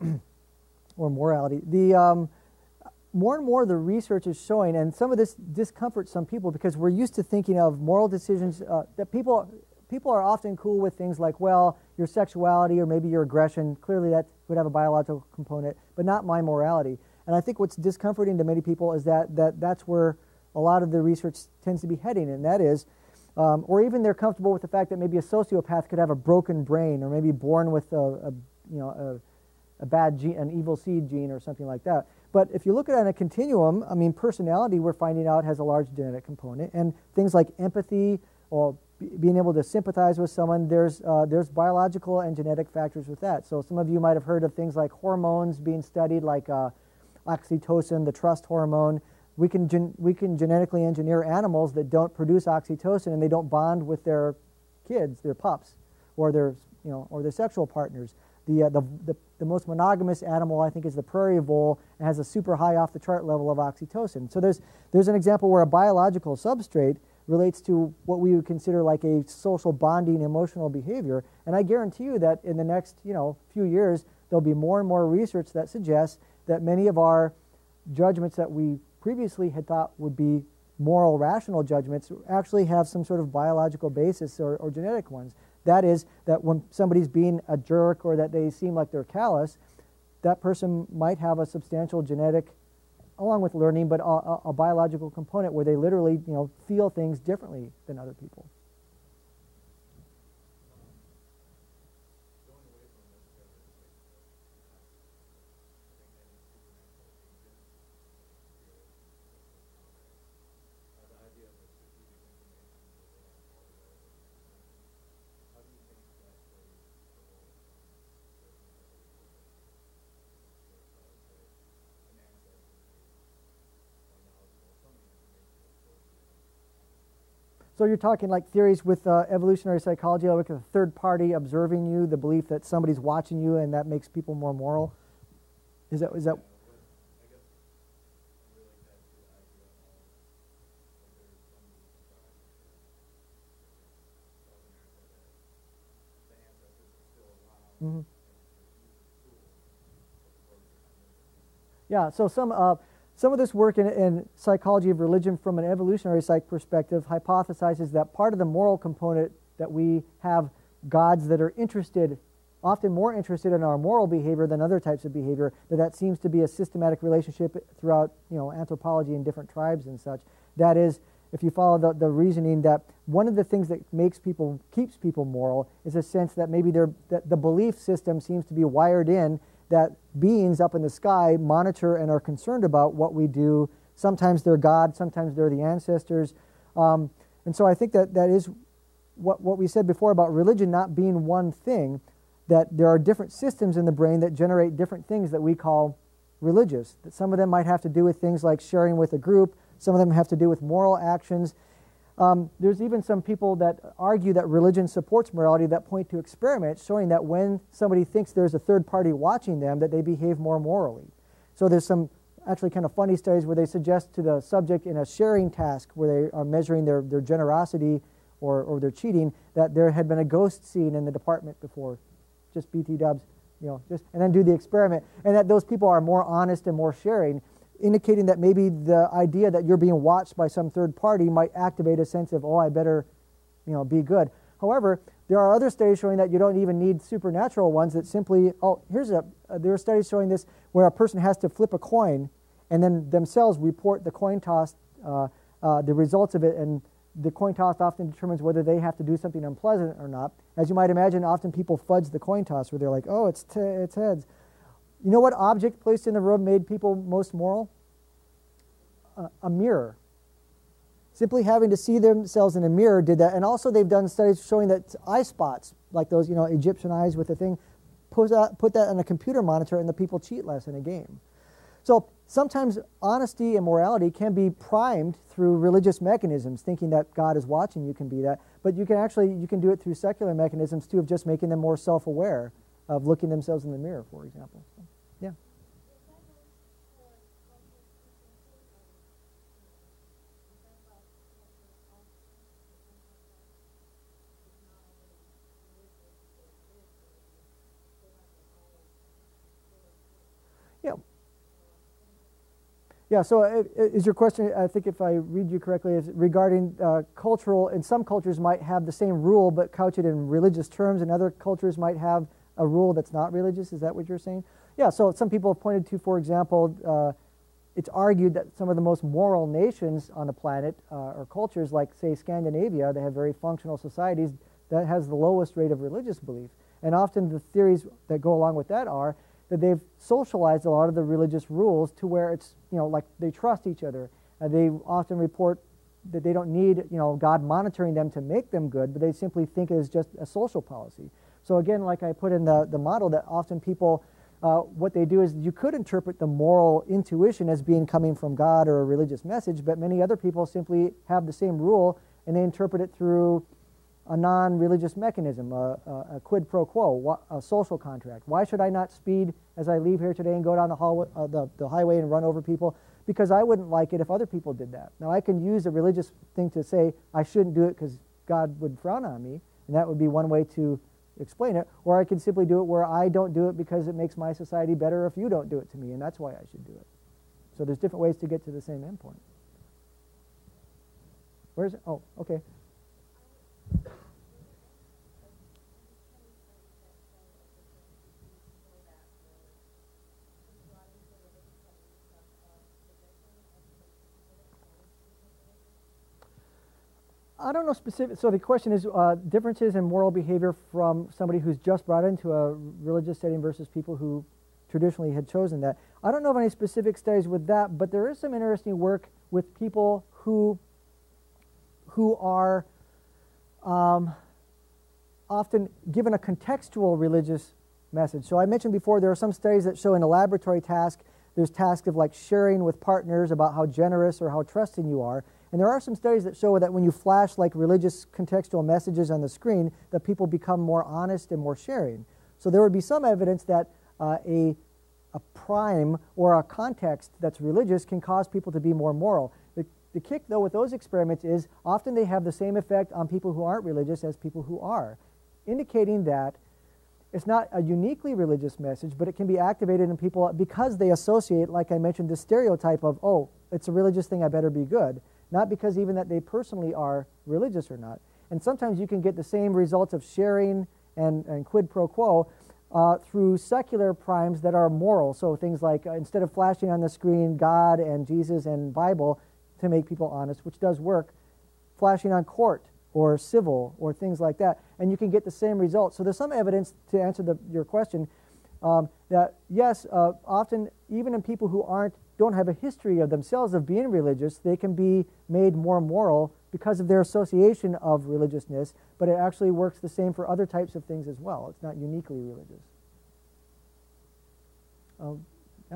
or morality. The um, more and more the research is showing, and some of this discomforts some people because we're used to thinking of moral decisions uh, that people people are often cool with things like, well, your sexuality or maybe your aggression. Clearly, that would have a biological component, but not my morality. And I think what's discomforting to many people is that that that's where a lot of the research tends to be heading, and that is, um, or even they're comfortable with the fact that maybe a sociopath could have a broken brain, or maybe born with a, a you know a, a bad gene, an evil seed gene, or something like that. But if you look at it on a continuum, I mean, personality we're finding out has a large genetic component, and things like empathy or b being able to sympathize with someone, there's uh, there's biological and genetic factors with that. So some of you might have heard of things like hormones being studied, like uh, oxytocin, the trust hormone. We can, gen we can genetically engineer animals that don't produce oxytocin and they don't bond with their kids, their pups, or their, you know, or their sexual partners. The, uh, the, the, the most monogamous animal, I think, is the prairie vole and has a super high off-the-chart level of oxytocin. So there's, there's an example where a biological substrate relates to what we would consider like a social bonding emotional behavior. And I guarantee you that in the next, you know, few years, there'll be more and more research that suggests that many of our judgments that we previously had thought would be moral, rational judgments actually have some sort of biological basis or, or genetic ones. That is, that when somebody's being a jerk or that they seem like they're callous, that person might have a substantial genetic, along with learning, but a, a biological component where they literally, you know, feel things differently than other people. So you're talking like theories with uh, evolutionary psychology, like a third party observing you, the belief that somebody's watching you and that makes people more moral? Is that, is that? Mm-hmm. Yeah, so some, uh, some of this work in, in psychology of religion from an evolutionary psych perspective hypothesizes that part of the moral component that we have gods that are interested, often more interested in our moral behavior than other types of behavior, that that seems to be a systematic relationship throughout, you know, anthropology in different tribes and such. That is, if you follow the, the reasoning that one of the things that makes people, keeps people moral is a sense that maybe they're, that the belief system seems to be wired in that beings up in the sky monitor and are concerned about what we do. Sometimes they're God, sometimes they're the ancestors. Um, and so I think that that is what, what we said before about religion not being one thing, that there are different systems in the brain that generate different things that we call religious. That some of them might have to do with things like sharing with a group, some of them have to do with moral actions. Um, there's even some people that argue that religion supports morality that point to experiments showing that when somebody thinks there's a third party watching them, that they behave more morally. So there's some actually kind of funny studies where they suggest to the subject in a sharing task where they are measuring their, their generosity or, or their cheating, that there had been a ghost scene in the department before, just B T dubs, you know, just, and then do the experiment, and that those people are more honest and more sharing, indicating that maybe the idea that you're being watched by some third party might activate a sense of, oh, I better, you know, be good. However, there are other studies showing that you don't even need supernatural ones, that simply, oh, here's a, uh, there are studies showing this where a person has to flip a coin and then themselves report the coin toss, uh, uh, the results of it, and the coin toss often determines whether they have to do something unpleasant or not. As you might imagine, often people fudge the coin toss where they're like, oh, it's, t it's heads. You know what object placed in the room made people most moral? Uh, a mirror. Simply having to see themselves in a mirror did that. And also they've done studies showing that eye spots, like those, you know, Egyptian eyes with the thing, put that, put that on a computer monitor and the people cheat less in a game. So sometimes honesty and morality can be primed through religious mechanisms, thinking that God is watching you can be that. But you can actually, you can do it through secular mechanisms too, of just making them more self-aware, of looking themselves in the mirror, for example. So, yeah. Yeah. Yeah, so uh, is your question, I think if I read you correctly, is regarding uh, cultural, and some cultures might have the same rule but couch it in religious terms, and other cultures might have a rule that's not religious. Is that what you're saying? Yeah, so some people have pointed to, for example, uh, it's argued that some of the most moral nations on the planet, uh, or cultures like, say, Scandinavia, that have very functional societies, that has the lowest rate of religious belief. And often the theories that go along with that are that they've socialized a lot of the religious rules to where it's, you know, like they trust each other. Uh, they often report that they don't need, you know, God monitoring them to make them good, but they simply think it is just a social policy. So again, like I put in the, the model, that often people, uh, what they do is you could interpret the moral intuition as being coming from God or a religious message, but many other people simply have the same rule and they interpret it through a non-religious mechanism, a, a, a quid pro quo, a social contract. Why should I not speed as I leave here today and go down the, hallway, uh, the, the highway and run over people? Because I wouldn't like it if other people did that. Now I can use a religious thing to say I shouldn't do it because God would frown on me, and that would be one way to explain it. Or I can simply do it where I don't do it because it makes my society better if you don't do it to me, and that's why I should do it. So there's different ways to get to the same endpoint. Where's it? Oh, okay. I don't know specific, so the question is uh, differences in moral behavior from somebody who's just brought into a religious setting versus people who traditionally had chosen that. I don't know of any specific studies with that, but there is some interesting work with people who, who are um, often given a contextual religious message. So I mentioned before there are some studies that show in a laboratory task, there's tasks of like sharing with partners about how generous or how trusting you are. And there are some studies that show that when you flash like religious contextual messages on the screen, that people become more honest and more sharing. So there would be some evidence that uh, a, a prime or a context that's religious can cause people to be more moral. The, the kick, though, with those experiments is often they have the same effect on people who aren't religious as people who are, indicating that it's not a uniquely religious message, but it can be activated in people because they associate, like I mentioned, the stereotype of, oh, it's a religious thing, I better be good. Not because even that they personally are religious or not. And sometimes you can get the same results of sharing and, and quid pro quo uh, through secular primes that are moral. So things like uh, instead of flashing on the screen God and Jesus and Bible to make people honest, which does work, flashing on court or civil or things like that, and you can get the same results. So there's some evidence to answer the, your question um, that yes, uh, often even in people who aren't don't have a history of themselves of being religious, they can be made more moral because of their association of religiousness, but it actually works the same for other types of things as well. It's not uniquely religious. Um, yep.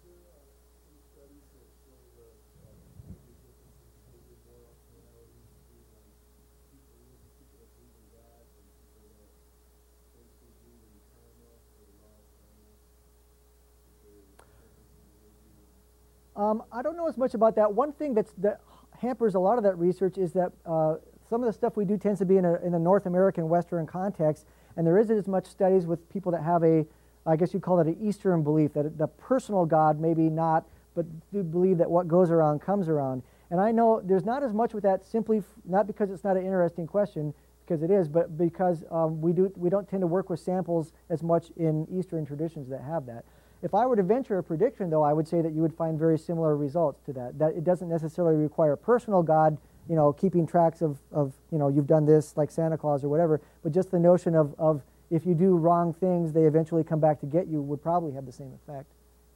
Um, I don't know as much about that. One thing that's, that hampers a lot of that research is that uh, some of the stuff we do tends to be in a, in a North American Western context, and there isn't as much studies with people that have a, I guess you'd call it an Eastern belief, that the personal God maybe not, but do believe that what goes around comes around. And I know there's not as much with that simply, f not because it's not an interesting question, because it is, but because um, we, do, we don't tend to work with samples as much in Eastern traditions that have that. If I were to venture a prediction, though, I would say that you would find very similar results to that. That it doesn't necessarily require personal God, you know, keeping tracks of, of, you know, you've done this like Santa Claus or whatever, but just the notion of, of if you do wrong things, they eventually come back to get you would probably have the same effect.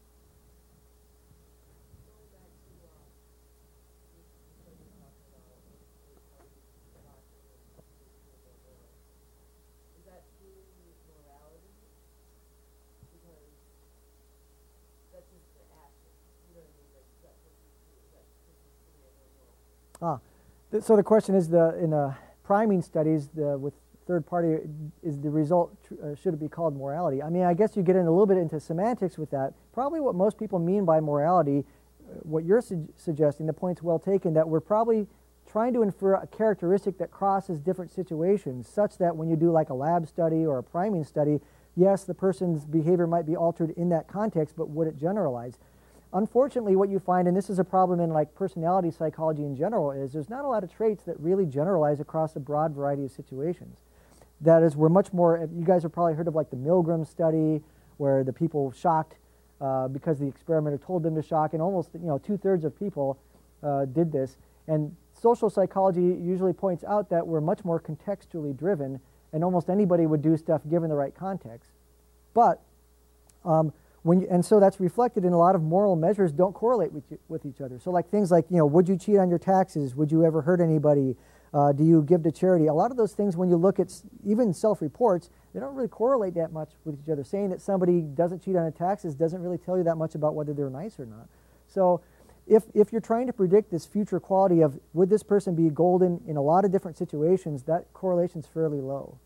Ah, th so the question is, the in uh, priming studies the, with third party, is the result, uh, should it be called morality? I mean, I guess you get in a little bit into semantics with that. Probably what most people mean by morality, uh, what you're su suggesting, the point's well taken, that we're probably trying to infer a characteristic that crosses different situations, such that when you do like a lab study or a priming study, yes, the person's behavior might be altered in that context, but would it generalize? Unfortunately, what you find, and this is a problem in like personality psychology in general, is there's not a lot of traits that really generalize across a broad variety of situations. That is, we're much more, you guys have probably heard of like the Milgram study, where the people shocked uh, because the experimenter told them to shock, and almost, you know, two-thirds of people uh, did this. And social psychology usually points out that we're much more contextually driven, and almost anybody would do stuff given the right context. But um, When you, and so that's reflected in a lot of moral measures don't correlate with, you, with each other. So like things like, you know, would you cheat on your taxes? Would you ever hurt anybody? Uh, do you give to charity? A lot of those things, when you look at even self-reports, they don't really correlate that much with each other. Saying that somebody doesn't cheat on their taxes doesn't really tell you that much about whether they're nice or not. So if, if you're trying to predict this future quality of would this person be golden in a lot of different situations, that correlation's fairly low.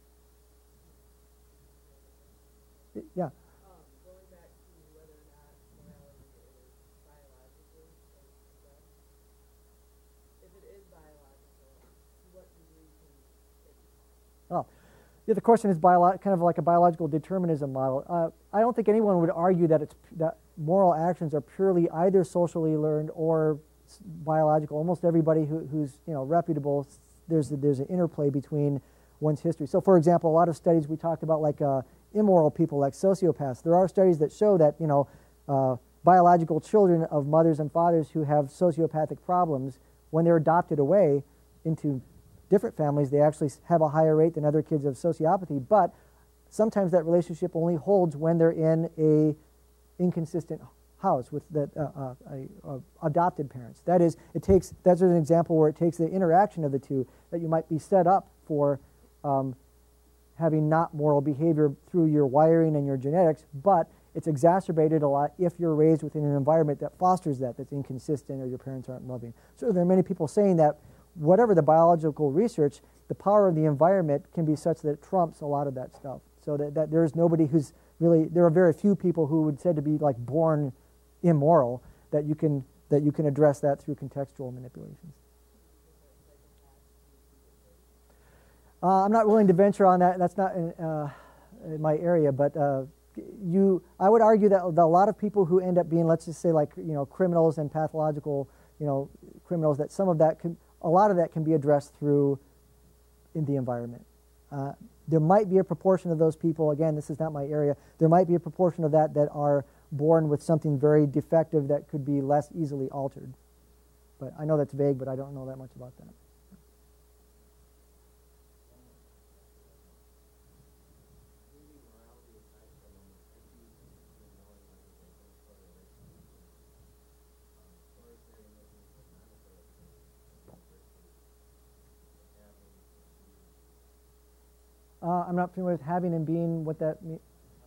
Yeah. Oh, yeah, the question is bio kind of like a biological determinism model. Uh, I don't think anyone would argue that it's that moral actions are purely either socially learned or biological. Almost everybody who, who's you know reputable, there's a, there's an interplay between one's history. So, for example, a lot of studies we talked about, like uh, immoral people, like sociopaths. There are studies that show that you know uh, biological children of mothers and fathers who have sociopathic problems, when they're adopted away into different families, they actually have a higher rate than other kids of sociopathy, but sometimes that relationship only holds when they're in a inconsistent house with the uh, uh, a, a adopted parents. That is, it takes, that's an example where it takes the interaction of the two, that you might be set up for um, having not moral behavior through your wiring and your genetics, but it's exacerbated a lot if you're raised within an environment that fosters that, that's inconsistent, or your parents aren't loving. So there are many people saying that whatever the biological research, the power of the environment can be such that it trumps a lot of that stuff. So that, that there's nobody who's really, there are very few people who would said to be like born immoral, that you can, that you can address that through contextual manipulations. Uh, I'm not willing to venture on that. That's not in, uh, in my area, but uh, you, I would argue that a lot of people who end up being, let's just say, like you know, criminals and pathological, you know, criminals, that some of that can, a lot of that can be addressed through in the environment. Uh, there might be a proportion of those people, again, this is not my area, there might be a proportion of that that are born with something very defective that could be less easily altered. But I know that's vague, but I don't know that much about that. Uh, I'm not familiar with having and being, what that means.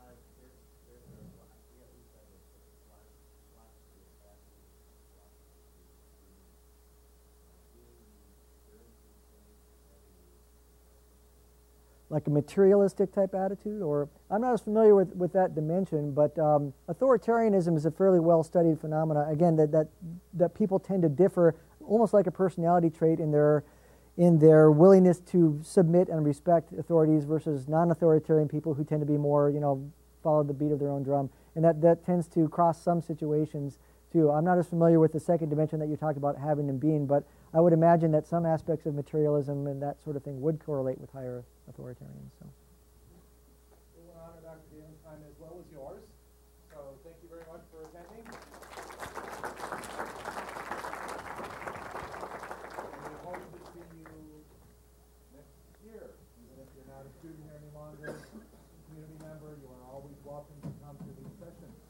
Like a materialistic type attitude, or I'm not as familiar with, with that dimension, but um, authoritarianism is a fairly well-studied phenomena. Again, that, that that people tend to differ, almost like a personality trait in their in their willingness to submit and respect authorities versus non-authoritarian people who tend to be more, you know, follow the beat of their own drum, and that that tends to cross some situations too. I'm not as familiar with the second dimension that you talked about, having and being, but I would imagine that some aspects of materialism and that sort of thing would correlate with higher authoritarians. So. Well, we're honored, Doctor Galen's time as well as yours. So thank you very much for attending. And we hope to see you next year. Even if you're not a student here any longer, community member, you are always welcome to come to these sessions.